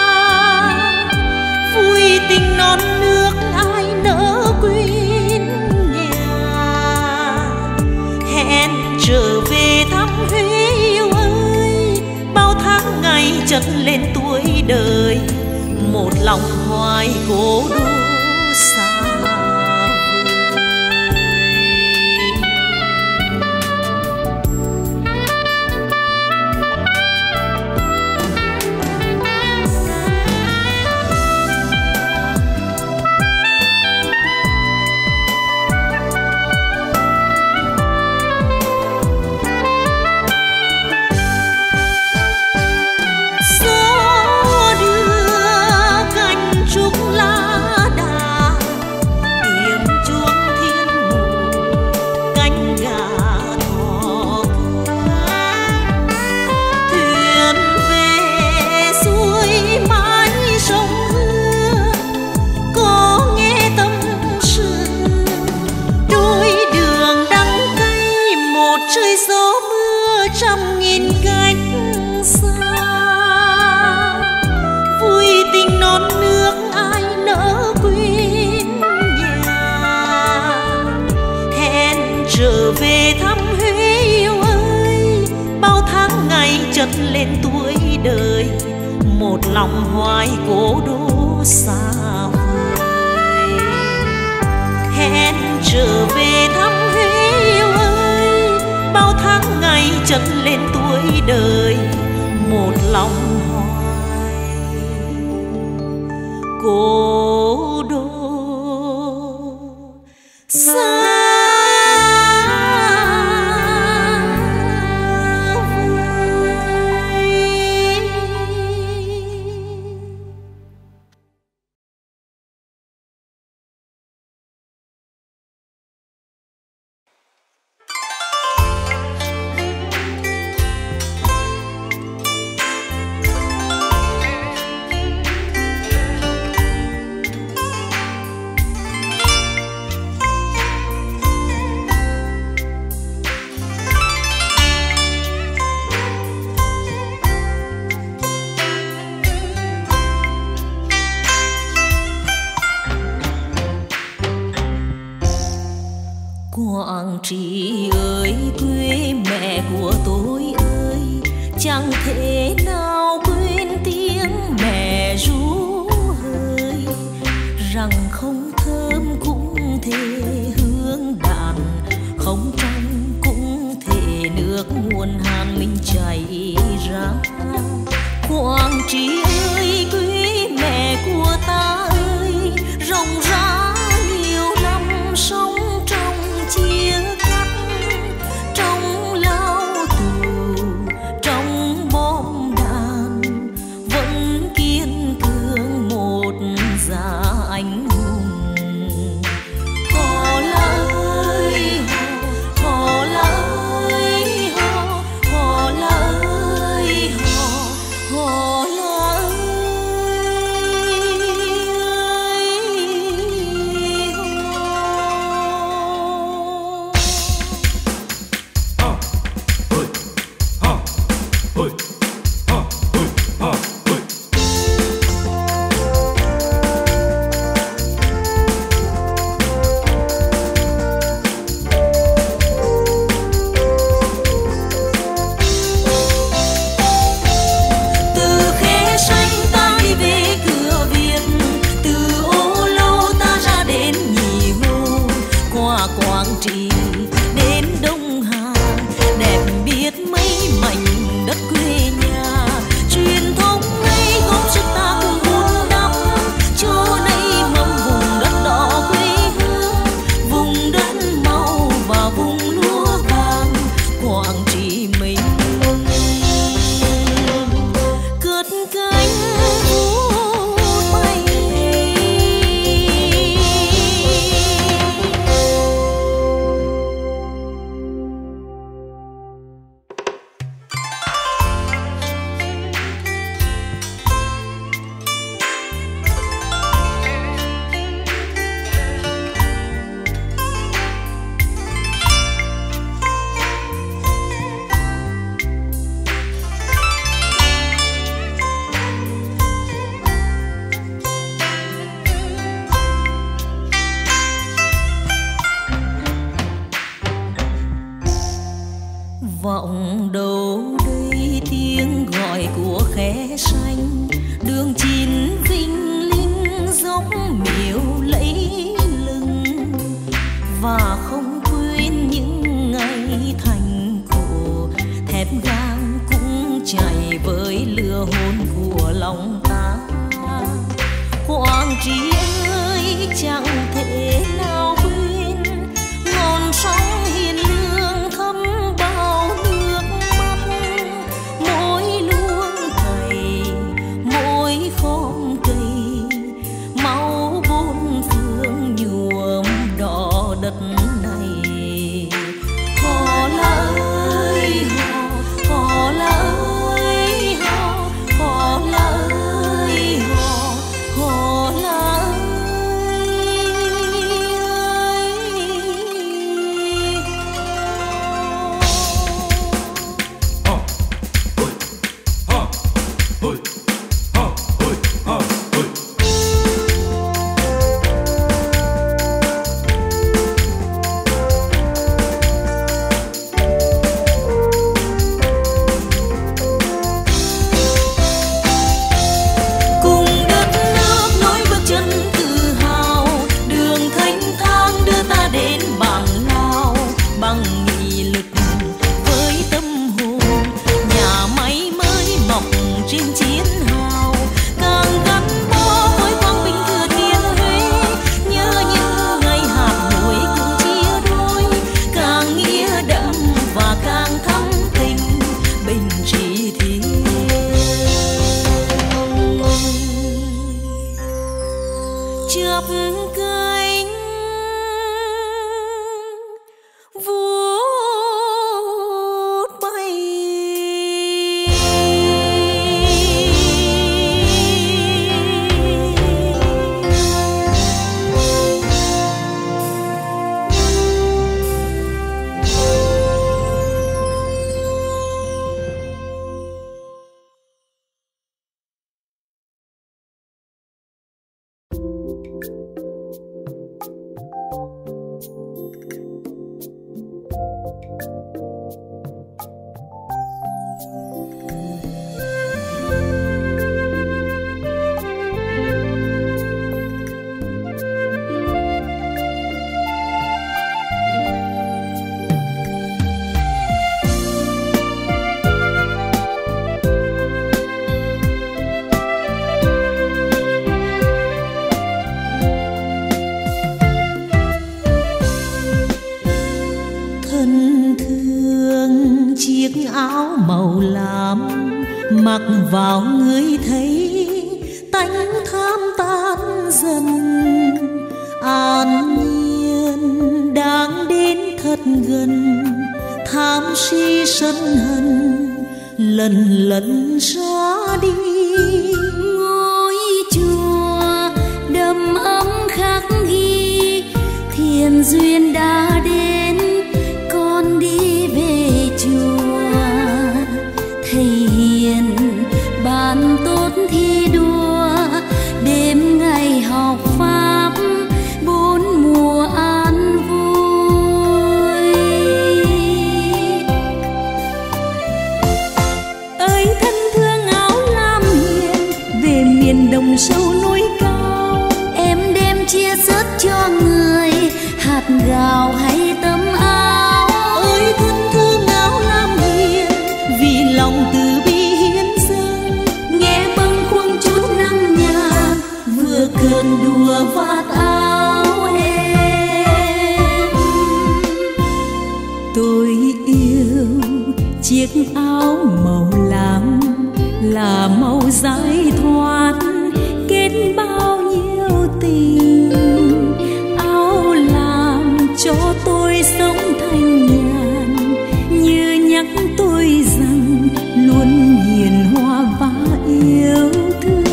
vui tình non nước ai nỡ quên nhà. Hẹn trở về thăm Huế yêu ơi, bao tháng ngày chất lên tuổi đời. Một lòng hoài cố đô xa. Trời gió mưa trăm nghìn cánh xa, trở về thăm Huế yêu ơi, bao tháng ngày chất lên tuổi đời, một lòng hoài cố đô xa vời. Hẹn trở về thăm Huế yêu ơi, bao tháng ngày chất lên tuổi đời, một lòng hoài cố đô xa. Quảng Trị ơi, quê mẹ của tôi ơi, chẳng thể nào quên tiếng mẹ ru hơi, rằng không thơm cũng thể hương đàn, không trong cũng thể nước nguồn hàn mình chảy ra. Quảng Trị ơi, quê mẹ của ta ơi, rộng rã nhiều năm sống chia cắt, trong lao tù, trong bom đạn, vẫn kiên cường một gia anh hùng. Họ là ơi họ, họ là ơi họ, họ là ơi họ, họ là ơi họ. Vọng đâu đây tiếng gọi của khé xanh, đường chín vinh linh dốc miếu lấy lưng, và không quên những ngày thành cổ, thép gang cũng chạy với lửa hồn của lòng ta. Quảng Trị ơi, chẳng thể nào quên ngọn sóng hiền lương thấm bao nước mắt, mỗi luống cày, mỗi khóm cây, máu bốn phương nhuộm đỏ đất này. Họ là ơi họ, họ là ơi họ, họ là ơi họ, họ là áo màu lam, mặc vào người thấy tánh tham tan dần. An nhiên đang đến thật gần, tham si sân hận lần lần ra đi. Ngôi chùa đầm ấm khắc ghi, thiền duyên đã đến, con đi về chùa. Thầy hiền ban tốt thi đua, đêm ngày học pháp, bốn mùa an vui. Ơi thân thương áo lam hiền, về miền đồng sâu núi cao, em đem chia sớt cho người, hạt gạo hay tấm áo. Ơi thân thương áo lam hiền, vì lòng từ bi hiến dâng, nghe bâng khuâng chút nắng nhạt, vừa cơn đùa vạt áo em. tôi yêu chiếc áo màu lam là màu giải thoát, kết bao nhiêu tình. Áo lam cho tôi sống thanh nhàn, như nhắc tôi rằng luôn hiền hòa và yêu thương.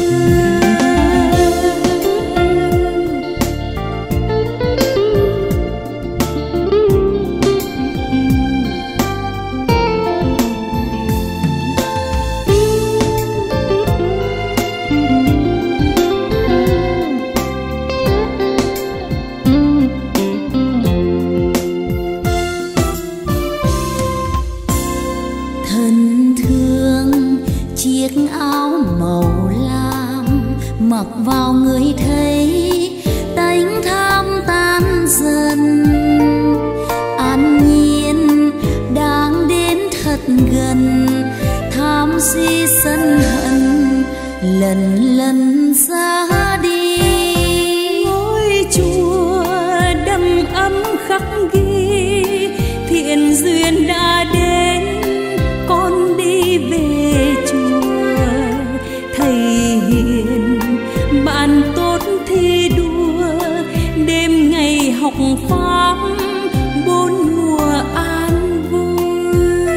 Thân thương chiếc áo màu lam, mặc vào người thấy tánh tham tan dần. An nhiên đang đến thật gần, tham si sân hận lần lần ra đi. Ngôi chùa đầm ấm khắc ghi, thiện duyên đã đến, con đi về chùa. Thầy hiền bạn tốt thi đua, đêm ngày học pháp, bốn mùa an vui.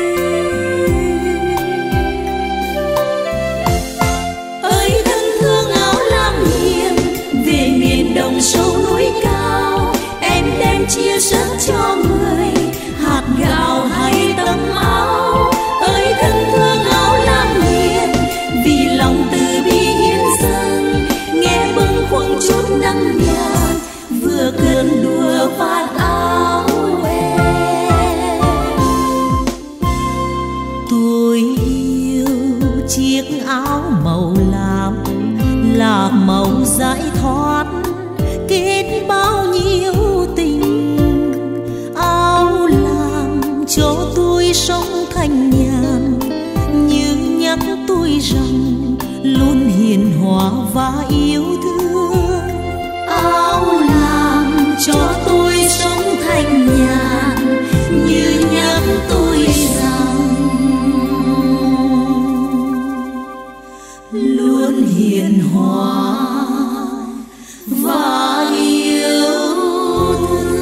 Ơi thân thương áo lam hiền, về miền đồng sâu núi cao, em đem chia sớt cho người, hạt gạo hay tấm áo. Ơi thân thương áo lam hiền, vì lòng từ bi hiến dâng, nghe bâng khuâng chút nắng nhạt, vừa cơn đùa vạt áo em. Tôi yêu chiếc áo màu lam là màu giải thoát, kết bao nhiêu tình. Áo lam cho tôi sống thanh nhàn, như nhắc tôi rằng luôn hiền hòa và yêu thương. Áo lam cho tôi sống thanh nhàn, như nhắc tôi rằng luôn hiền hòa và yêu thương.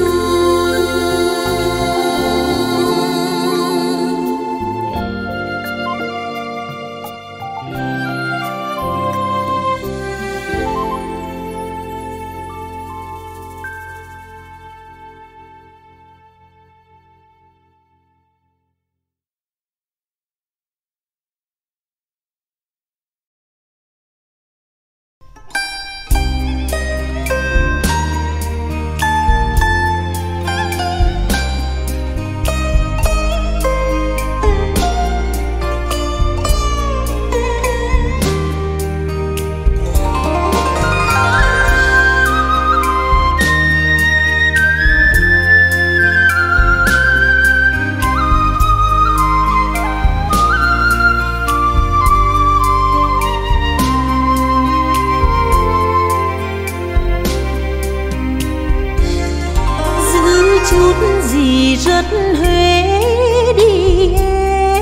chút gì rất Huế đi em.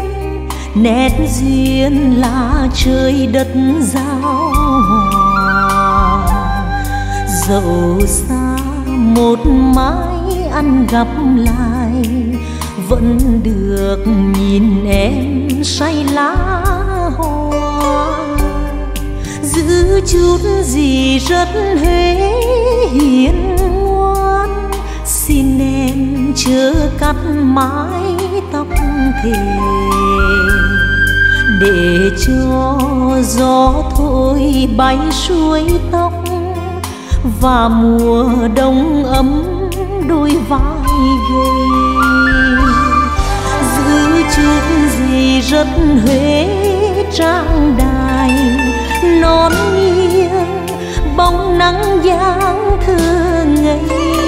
nét duyên là trời đất giao hòa. Dẫu xa một mái ăn gặp lại, vẫn được nhìn em say lá hoa. Giữ chút gì rất Huế hiền ngoan, xin em chớ cắt mái tóc thề, để cho gió thôi bay suối tóc và mùa đông ấm đôi vai gầy. Giữ chút gì rất Huế trang đài, non nghiêng bóng nắng dáng thơ ngây.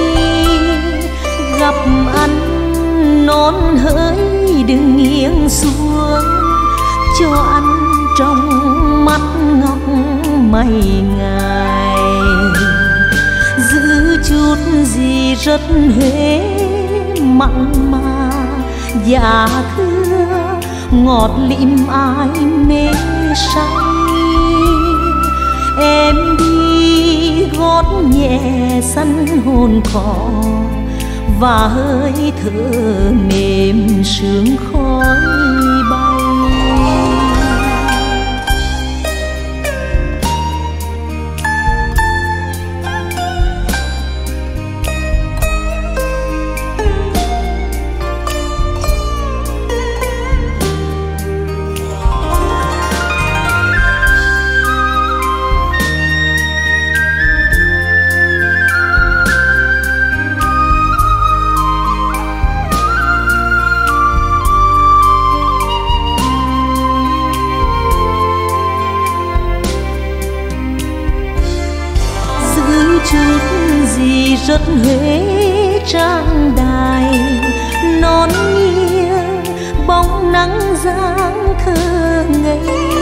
Gặp anh non hỡi đừng nghiêng xuống, cho anh trong mắt ngọc mây ngài. Giữ chút gì rất Huế mặn mà dạ thưa, ngọt lịm ai mê say. Em đi gót nhẹ săn hồn cỏ, và hơi thở mềm sương khói bay. Rất Huế trang đài, non nghiêng bóng nắng dáng thơ ngây.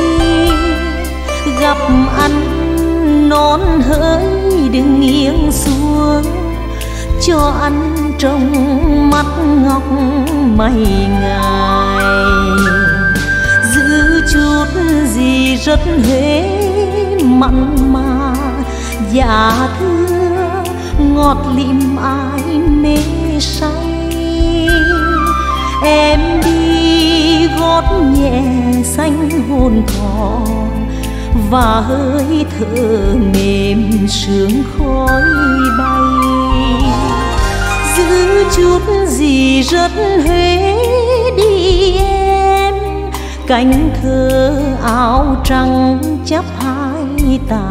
Gặp anh non hỡi đừng nghiêng xuống, cho anh trong mắt ngọc mây ngài. Giữ chút gì rất Huế mặn mà dạ thưa, ngọt lịm ai mê say. Em đi gót nhẹ xanh hồn cỏ, và hơi thở mềm sương khói bay. Giữ chút gì rất Huế đi em, cánh thơ áo trắng chắp hai tà,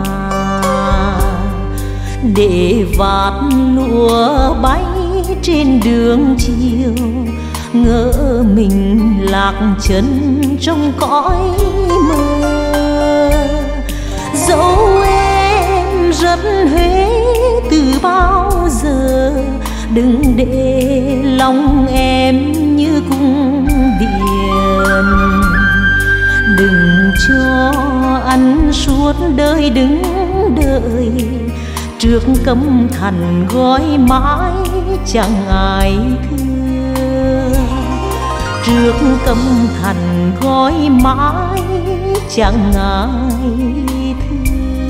để vạt lụa bay trên đường chiều. Ngỡ mình lạc chân trong cõi mơ. Dẫu em rất Huế từ bao giờ, đừng để lòng em như cung điện. Đừng cho anh suốt đời đứng đợi, trước cấm thành gói mãi chẳng ai thương. Trước cấm thành gói mãi chẳng ai thương.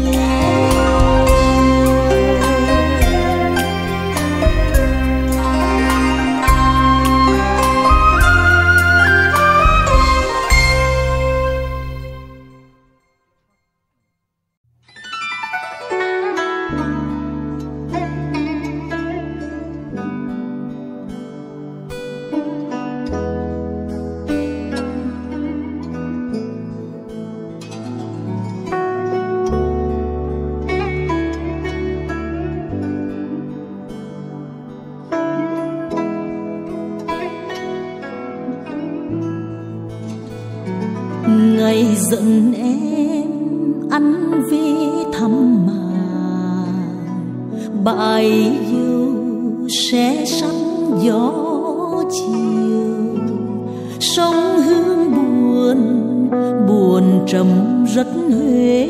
Ngày giận em anh về thăm mà, bài yêu sẽ sắp gió chiều. Sông Hương buồn buồn trầm rất Huế,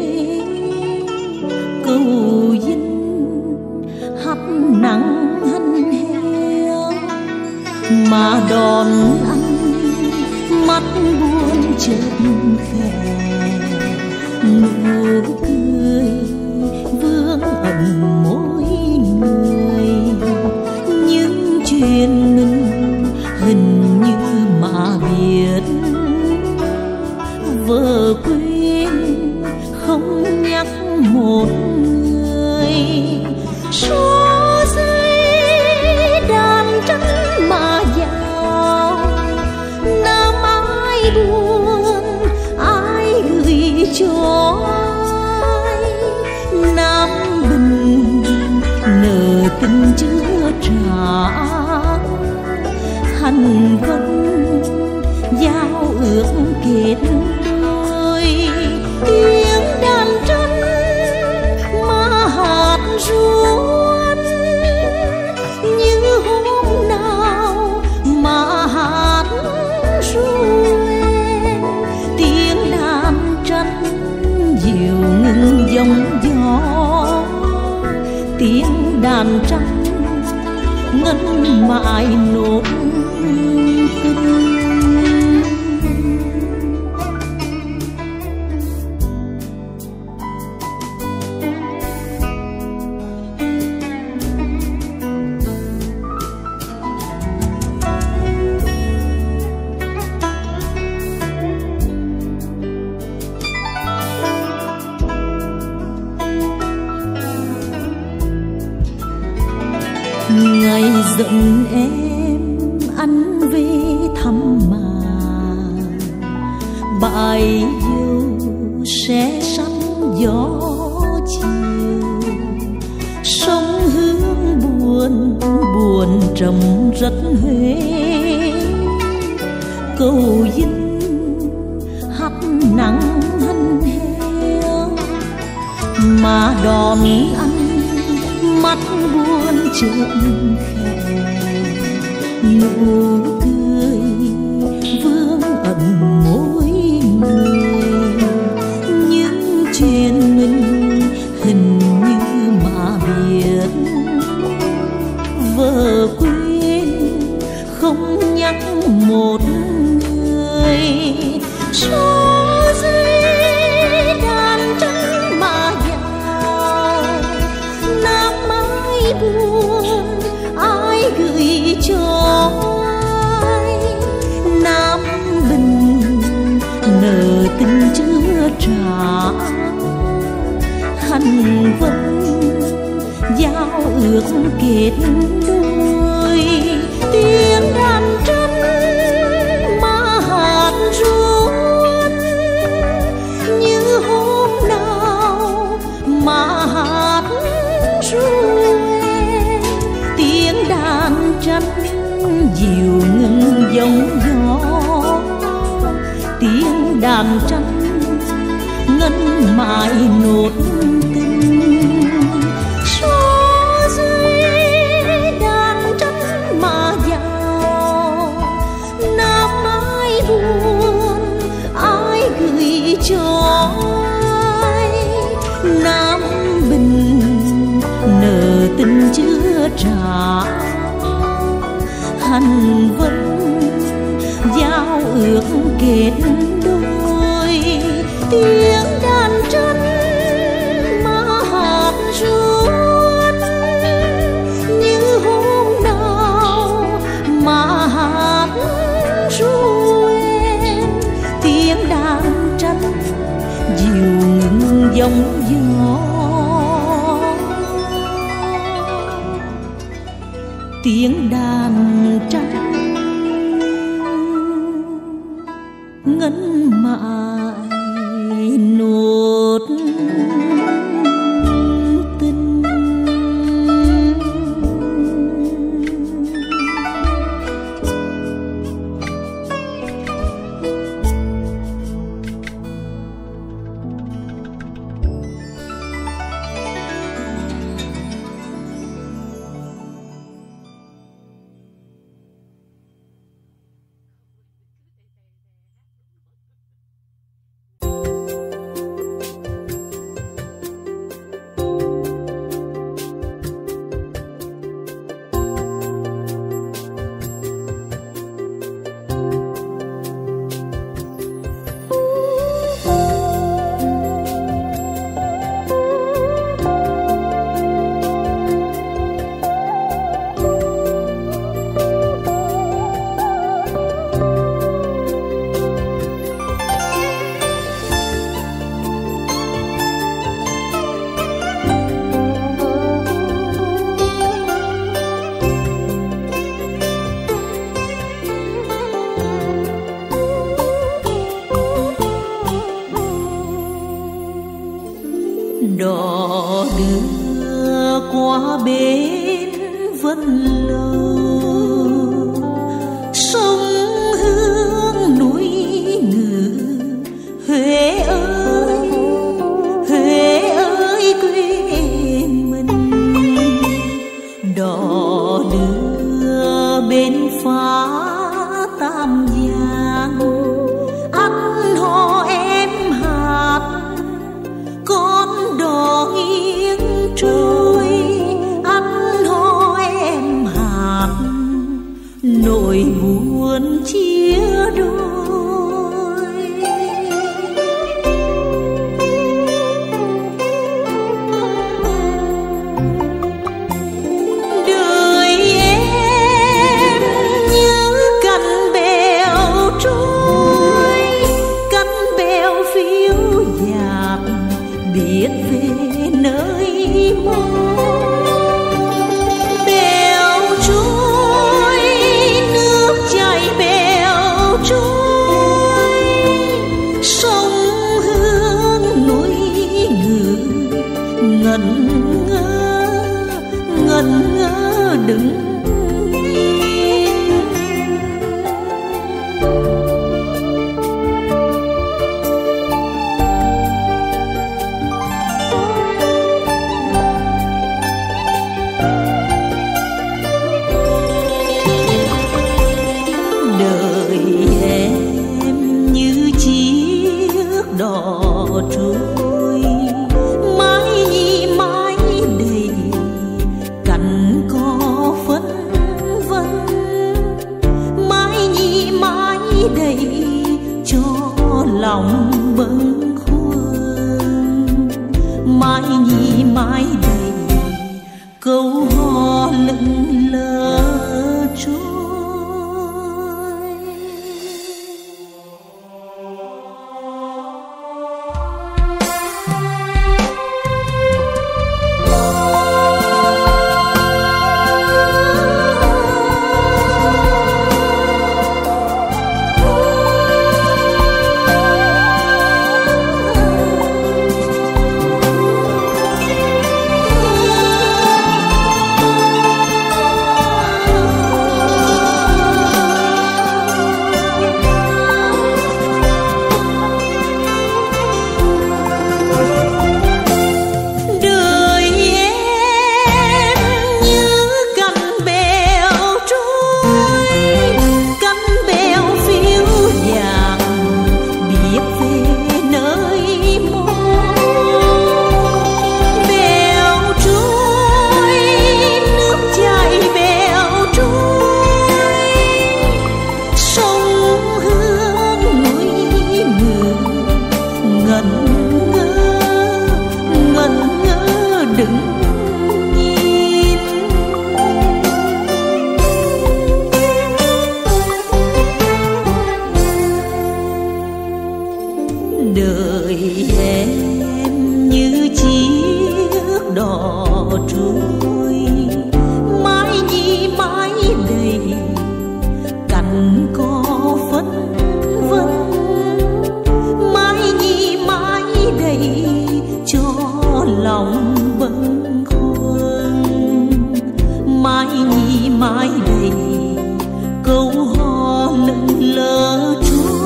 câu dinh hắt nắng hân heo mà đòn anh mắt buồn chợt khẽ, nụ cười vương ẩn mỗi người. Những chuyện mình hình như mà biết, vợ quên không nhắc một người. Số dây đàn tranh mà dạo, nam ai buồn ai gửi cho ai. Nam bình nợ tình chưa trả, hành vân giao ước kết đôi. Tiếng đàn tranh mà hát ruốn, như hôm nào mà hát ruồi. Tiếng đàn tranh dịu ngừng giông gió, tiếng đàn tranh ngân mãi nốt tình. Ngày giận em anh về thăm mà, bài yêu sẽ sắp gió chiều. Sông Hương buồn buồn trầm rất Huế, cầu dinh hắt nắng hân heo. Mà đón anh mắt buồn chợt khẽ, nụ cười vương ẩn mỗi người. Những chuyện mình hình như mà biết, vợ quên không nhắc một người. Số dây đàn tranh mà dạo, nam ai buồn ai gửi cho ai. Nam bình nợ tình chưa trả, hành vân giao ước kết đôi. Tiếng đàn tranh mà hát ruốn, như hôm nào mà hát ruồi. Tiếng đàn tranh dịu ngừng giông gió, tiếng đàn tranh ngân mãi nốt tình. Số dây đàn tranh mà dạo, nam ai buồn ai gửi cho ai. Nam bình nợ tình chưa trả, hành vân giao ước kết đôi. Tiếng đàn tranh mà hát ruốn, như hôm nào mà hát ruồi. Tiếng đàn tranh dịu ngừng giông gió, tiếng đàn tranh ngân mãi nốt tình. tọa bên Vân Lâu, sông Hương núi Ngự. Huế ơi, Huế ơi quê mình, đò đưa bên phá Tam Giang. Anh hò em hát con đò nghiêng trôi, anh hò em hát nỗi buồn chia đôi. Biết về nơi mơ bèo trôi, nước chảy bèo trôi, sông Hương núi Ngự. Ngẩn ngơ đứng đò trôi. Mãi nhi mãi đầy cành cỏ phân vân, mãi nhi mãi đầy cho lòng bâng khuâng. Mãi nhi mãi đầy câu hò lững lờ trôi. Đời em như chiếc đò trôi, mãi nhi mãi đầy cành cỏ phân vân, mãi nhi mãi đầy cho lòng bâng khuâng. Mãi nhi mãi đầy câu hò lững lờ trôi.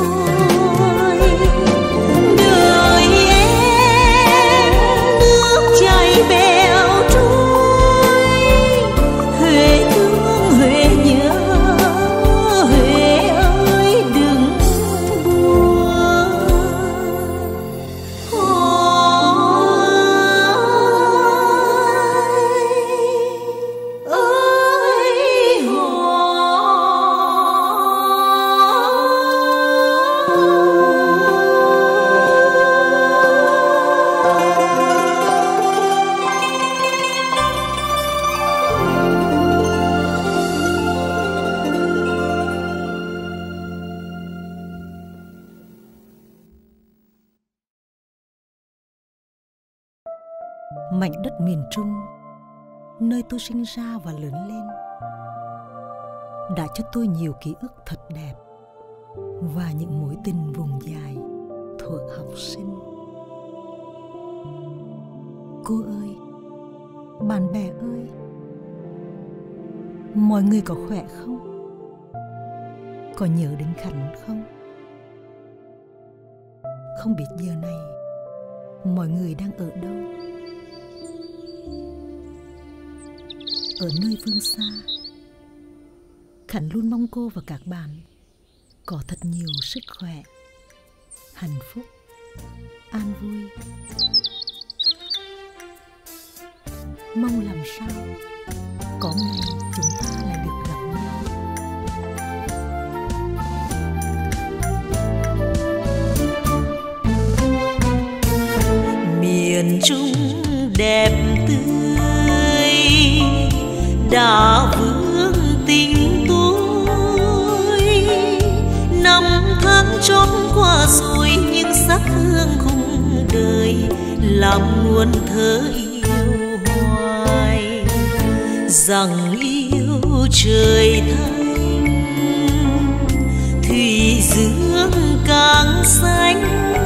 Mảnh đất miền Trung, nơi tôi sinh ra và lớn lên, đã cho tôi nhiều ký ức thật đẹp và những mối tình vùng dài thuở học sinh. Cô ơi, Bạn bè ơi, mọi người có khỏe không? Có nhớ đến Khánh không? Không biết giờ này mọi người đang ở đâu? Ở nơi phương xa, Khánh luôn mong cô và các bạn có thật nhiều sức khỏe, hạnh phúc, an vui. Mong làm sao có ngày chúng ta lại được gặp nhau. Miền Trung đẹp tươi đã vương tình tôi, năm tháng trôi qua rồi nhưng sắc hương khung đời làm nguồn thơ yêu hoài. Rằng yêu trời thanh, thủy dương càng xanh,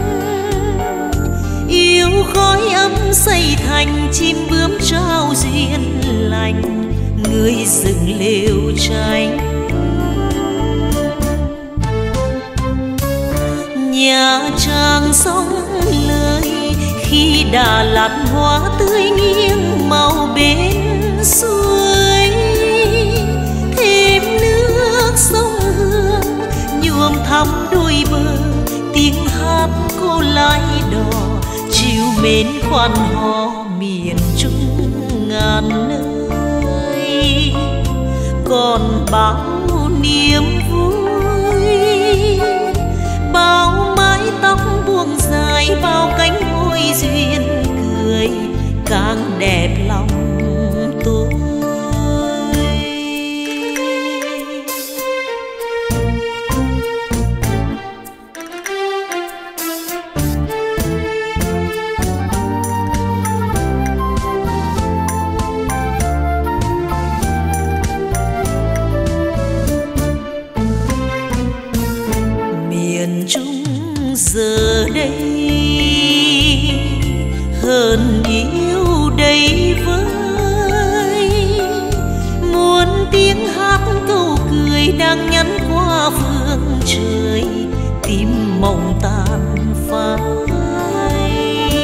yêu khói ấm xây thành chim bướm trao duyên lành, người dựng lều tranh. Nhà Trang sóng lời khi Đà Lạt hoa tươi nghiêng màu bên suối, thêm nước sông Hương nhuộm thắm đôi bờ, tiếng hát cô lái đò chiều mến khoan hò miền Trung ngàn nơi. Còn bao niềm vui, bao mái tóc buông dài, bao cánh môi duyên cười càng đẹp lòng tôi. Miền Trung giờ đây hơn yêu đầy vơi, muôn tiếng hát câu cười đang nhắn qua phương trời, tim mộng tàn phai.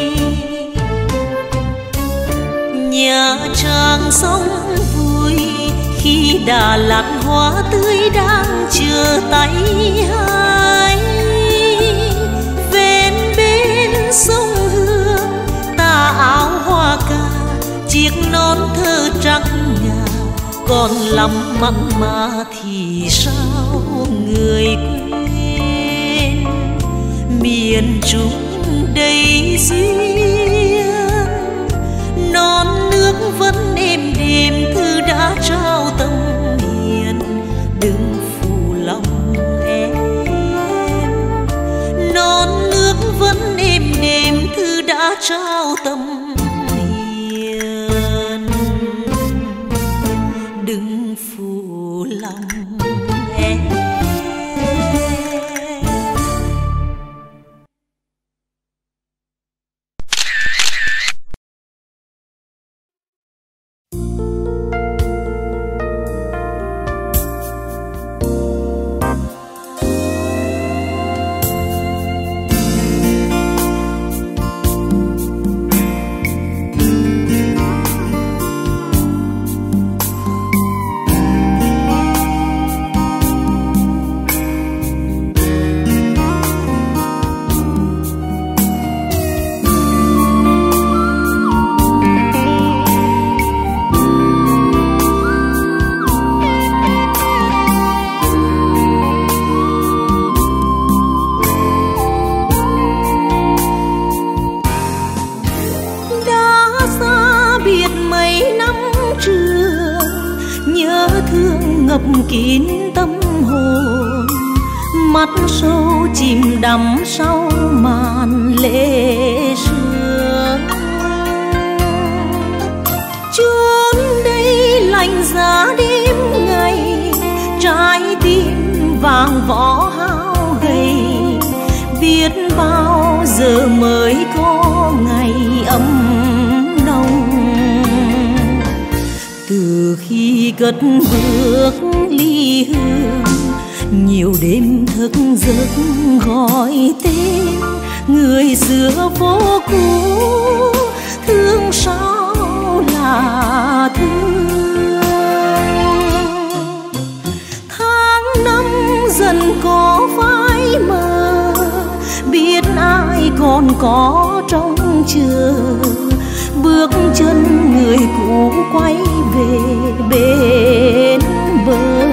Nhà Trang sống vui khi Đà Lạt hoa tươi đang chờ tay hái. Ven bên sông Hương tà áo hoa ca, chiếc nón thơ trắng ngà, còn lắm mặn mà thì sao người quên. Miền Trung đầy duyên, non nước vẫn êm đềm, thư đã trao tâm hiền, đừng phụ lòng em. Non nước vẫn êm đềm, thư đã trao tâm hiền, đừng phụ lòng em. Ngập kín tâm hồn, mắt sâu chìm đắm sau màn lệ sương. Chốn đây lạnh giá đêm ngày, trái tim vàng võ hao gầy, biết bao giờ mới có ngày ấm nồng. khi cất bước ly hương, nhiều đêm thức giấc gọi tên người xưa phố cũ, thương sao là thương. Tháng năm dần có phai mờ, biết ai còn có trông chờ, bước chân người cũ quay về bên bờ.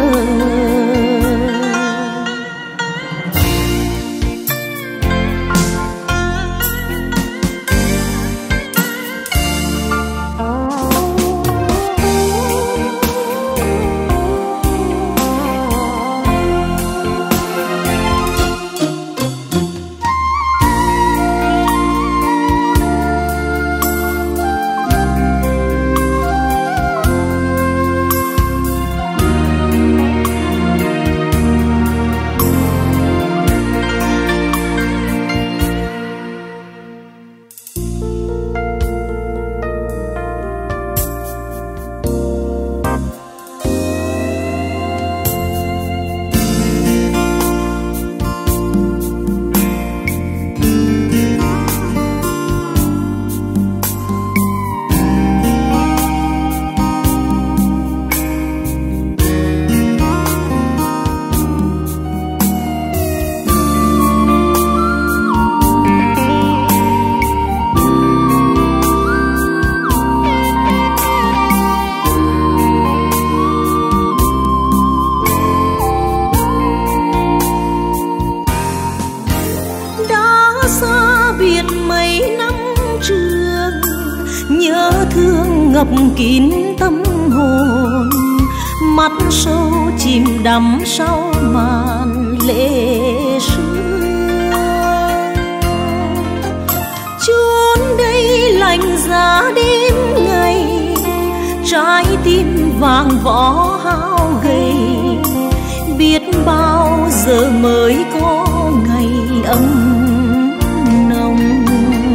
Ngập kín tâm hồn, mắt sâu chìm đắm sau màn lệ sương. Chốn đây lạnh giá đêm ngày, trái tim vàng võ hao gầy, biết bao giờ mới có ngày ấm nồng.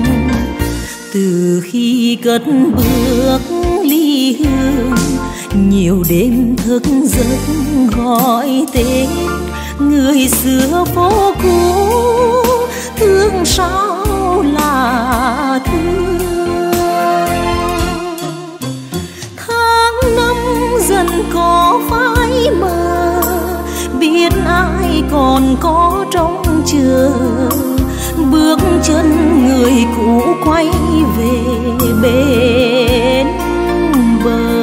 Từ khi cất bước ly hương, nhiều đêm thức giấc gọi tên người xưa phố cũ, thương sao là thương. Tháng năm dần có phai mờ, biết ai còn có trông chờ, bước chân người cũ quay về bên bờ.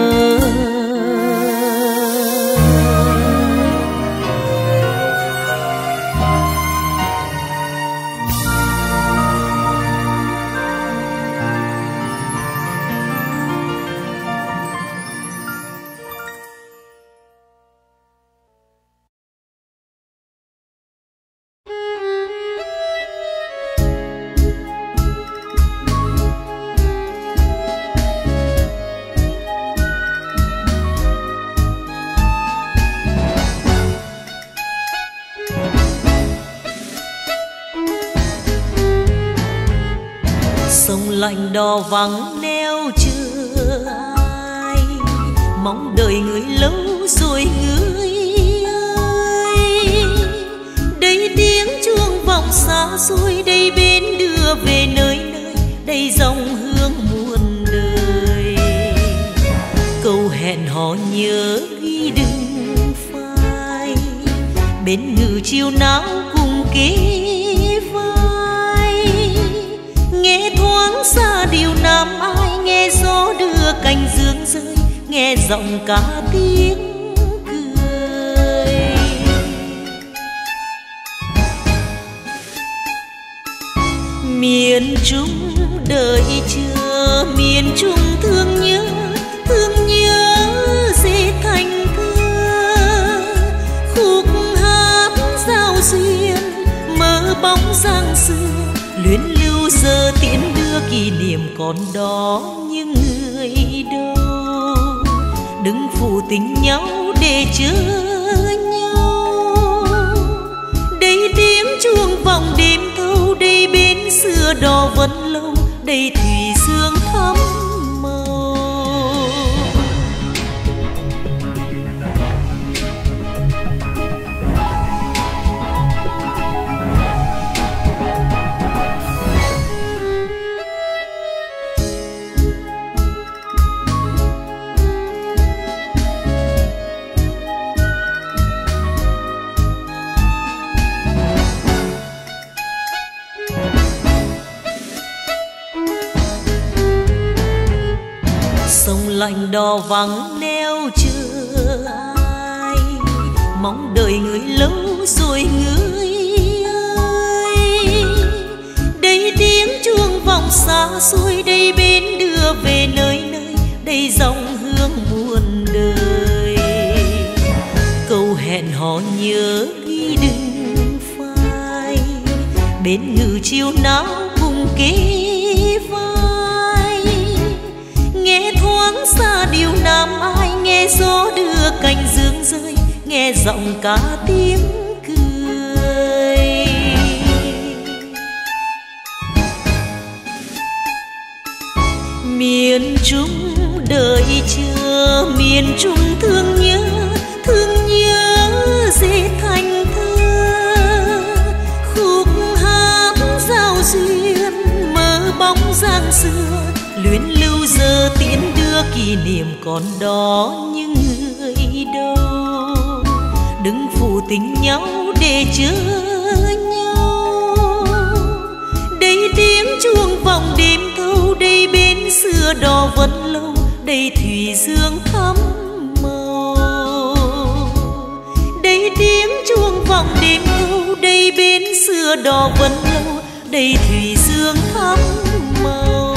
Lạnh đò vắng neo chờ ai, mong đợi người lâu rồi người ơi. Đây tiếng chuông vọng xa xôi, đây bến đưa về nơi nơi, đây dòng hương muôn đời. Câu hẹn hò nhớ ghi đừng phai, bên ngự chiều nào cùng kế vai. Nghe thoáng xa điều nam ai, nghe gió đưa cành dương rơi, nghe giọng ca tiếng cười. Miền Trung đợi chờ, miền Trung thương nhớ dễ thành thơ. Khúc hát giao duyên mơ bóng giang xưa, luyến lưu giờ tiễn đưa kỷ niệm còn đó những người đâu. Đừng phụ tình nhau để chờ nhau, đây tiếng chuông vọng đêm thâu, đây bến xưa đò vẫn lâu, đây thủy dương thắm màu. gần đò vắng neo chờ ai, mong đợi người lâu rồi người ơi. Đây tiếng chuông vọng xa xôi, đây bến đưa về nơi nơi, đây dòng hương muôn đời. Câu hẹn hò nhớ ghi đừng phai, bên ngự chiều nào cùng kề vai. Nghe thoáng xa điều nam ai, nghe gió đưa cành dương rơi, nghe giọng ca tiếng cười. Miền Trung đợi chờ, miền Trung thương nhớ dễ thành thơ. Khúc hát giao duyên mơ bóng giang xưa, luyến lưu giờ tiễn đưa kỷ niệm còn đó những người đâu. Đừng phụ tình nhau để chờ nhau, đây tiếng chuông vọng đêm thâu, đây bên xưa đò vẫn lâu, đây thủy dương thắm màu. Đây tiếng chuông vọng đêm thâu, đây bên xưa đò vẫn lâu, đây thủy dương thắm màu.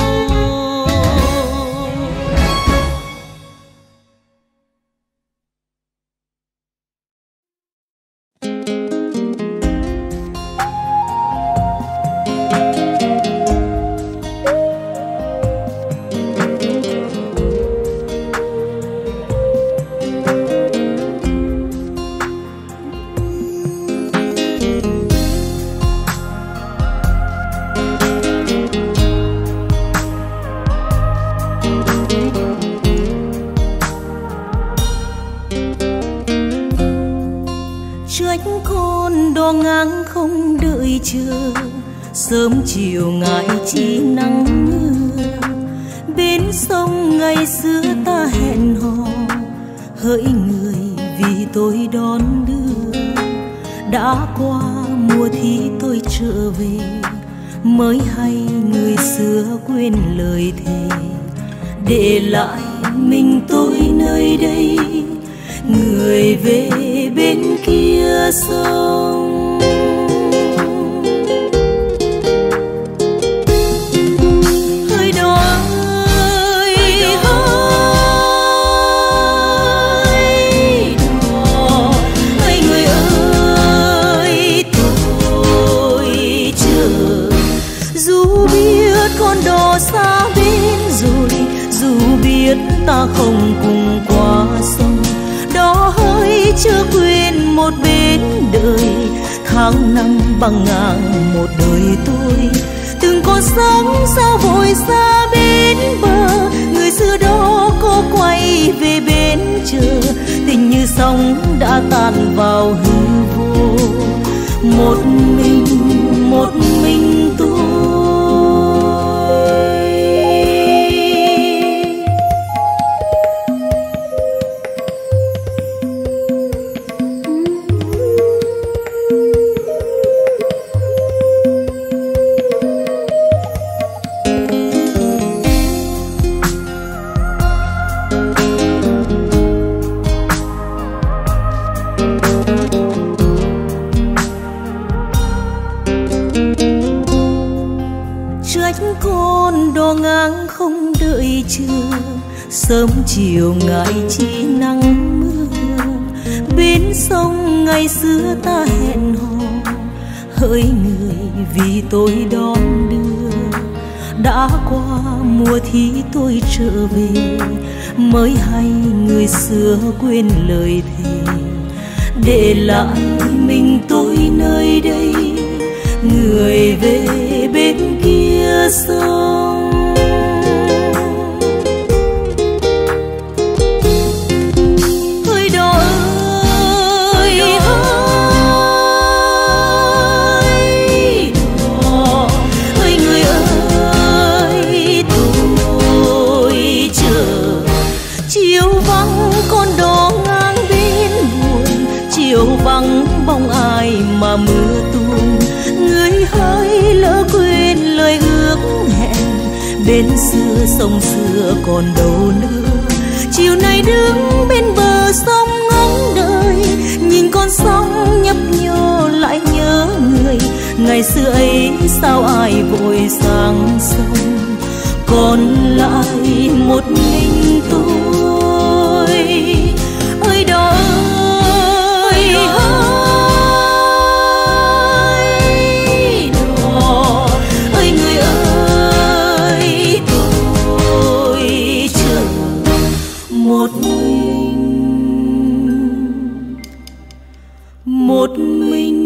Sớm chiều ngại chi nắng mưa, bên sông ngày xưa ta hẹn hò. Hỡi người vì tôi đón đưa, đã qua mùa thi tôi trở về, mới hay người xưa quên lời thề. Để lại mình tôi nơi đây, người về bên kia sông. Ta không cùng qua sông đó, hỡi chưa quên một bến đời. Tháng năm bằng ngang một đời tôi, từng con sóng sao vội xa bên bờ. Người xưa đó có quay về bên chờ, tình như sóng đã tan vào hư vô. Một mình tôi. Sớm chiều ngại chi nắng mưa, bên sông ngày xưa ta hẹn hò. Hỡi người vì tôi đón đưa, đã qua mùa thi tôi trở về, mới hay người xưa quên lời thề. Để lại mình tôi nơi đây, người về bên kia sông. Vắng bóng ai mà mưa tuôn, người hỡi lỡ quên lời ước hẹn. Bên xưa sông xưa còn đâu nữa, lại đứng bên bờ sông ngóng đợi, nhìn con sông nhấp nhô lại nhớ người. Ngày xưa ấy sao ai vội sang sông, còn lại một mình tôi. Ơi đó ơi hỡi đò, ơi người ơi tôi chờ một mình, một mình.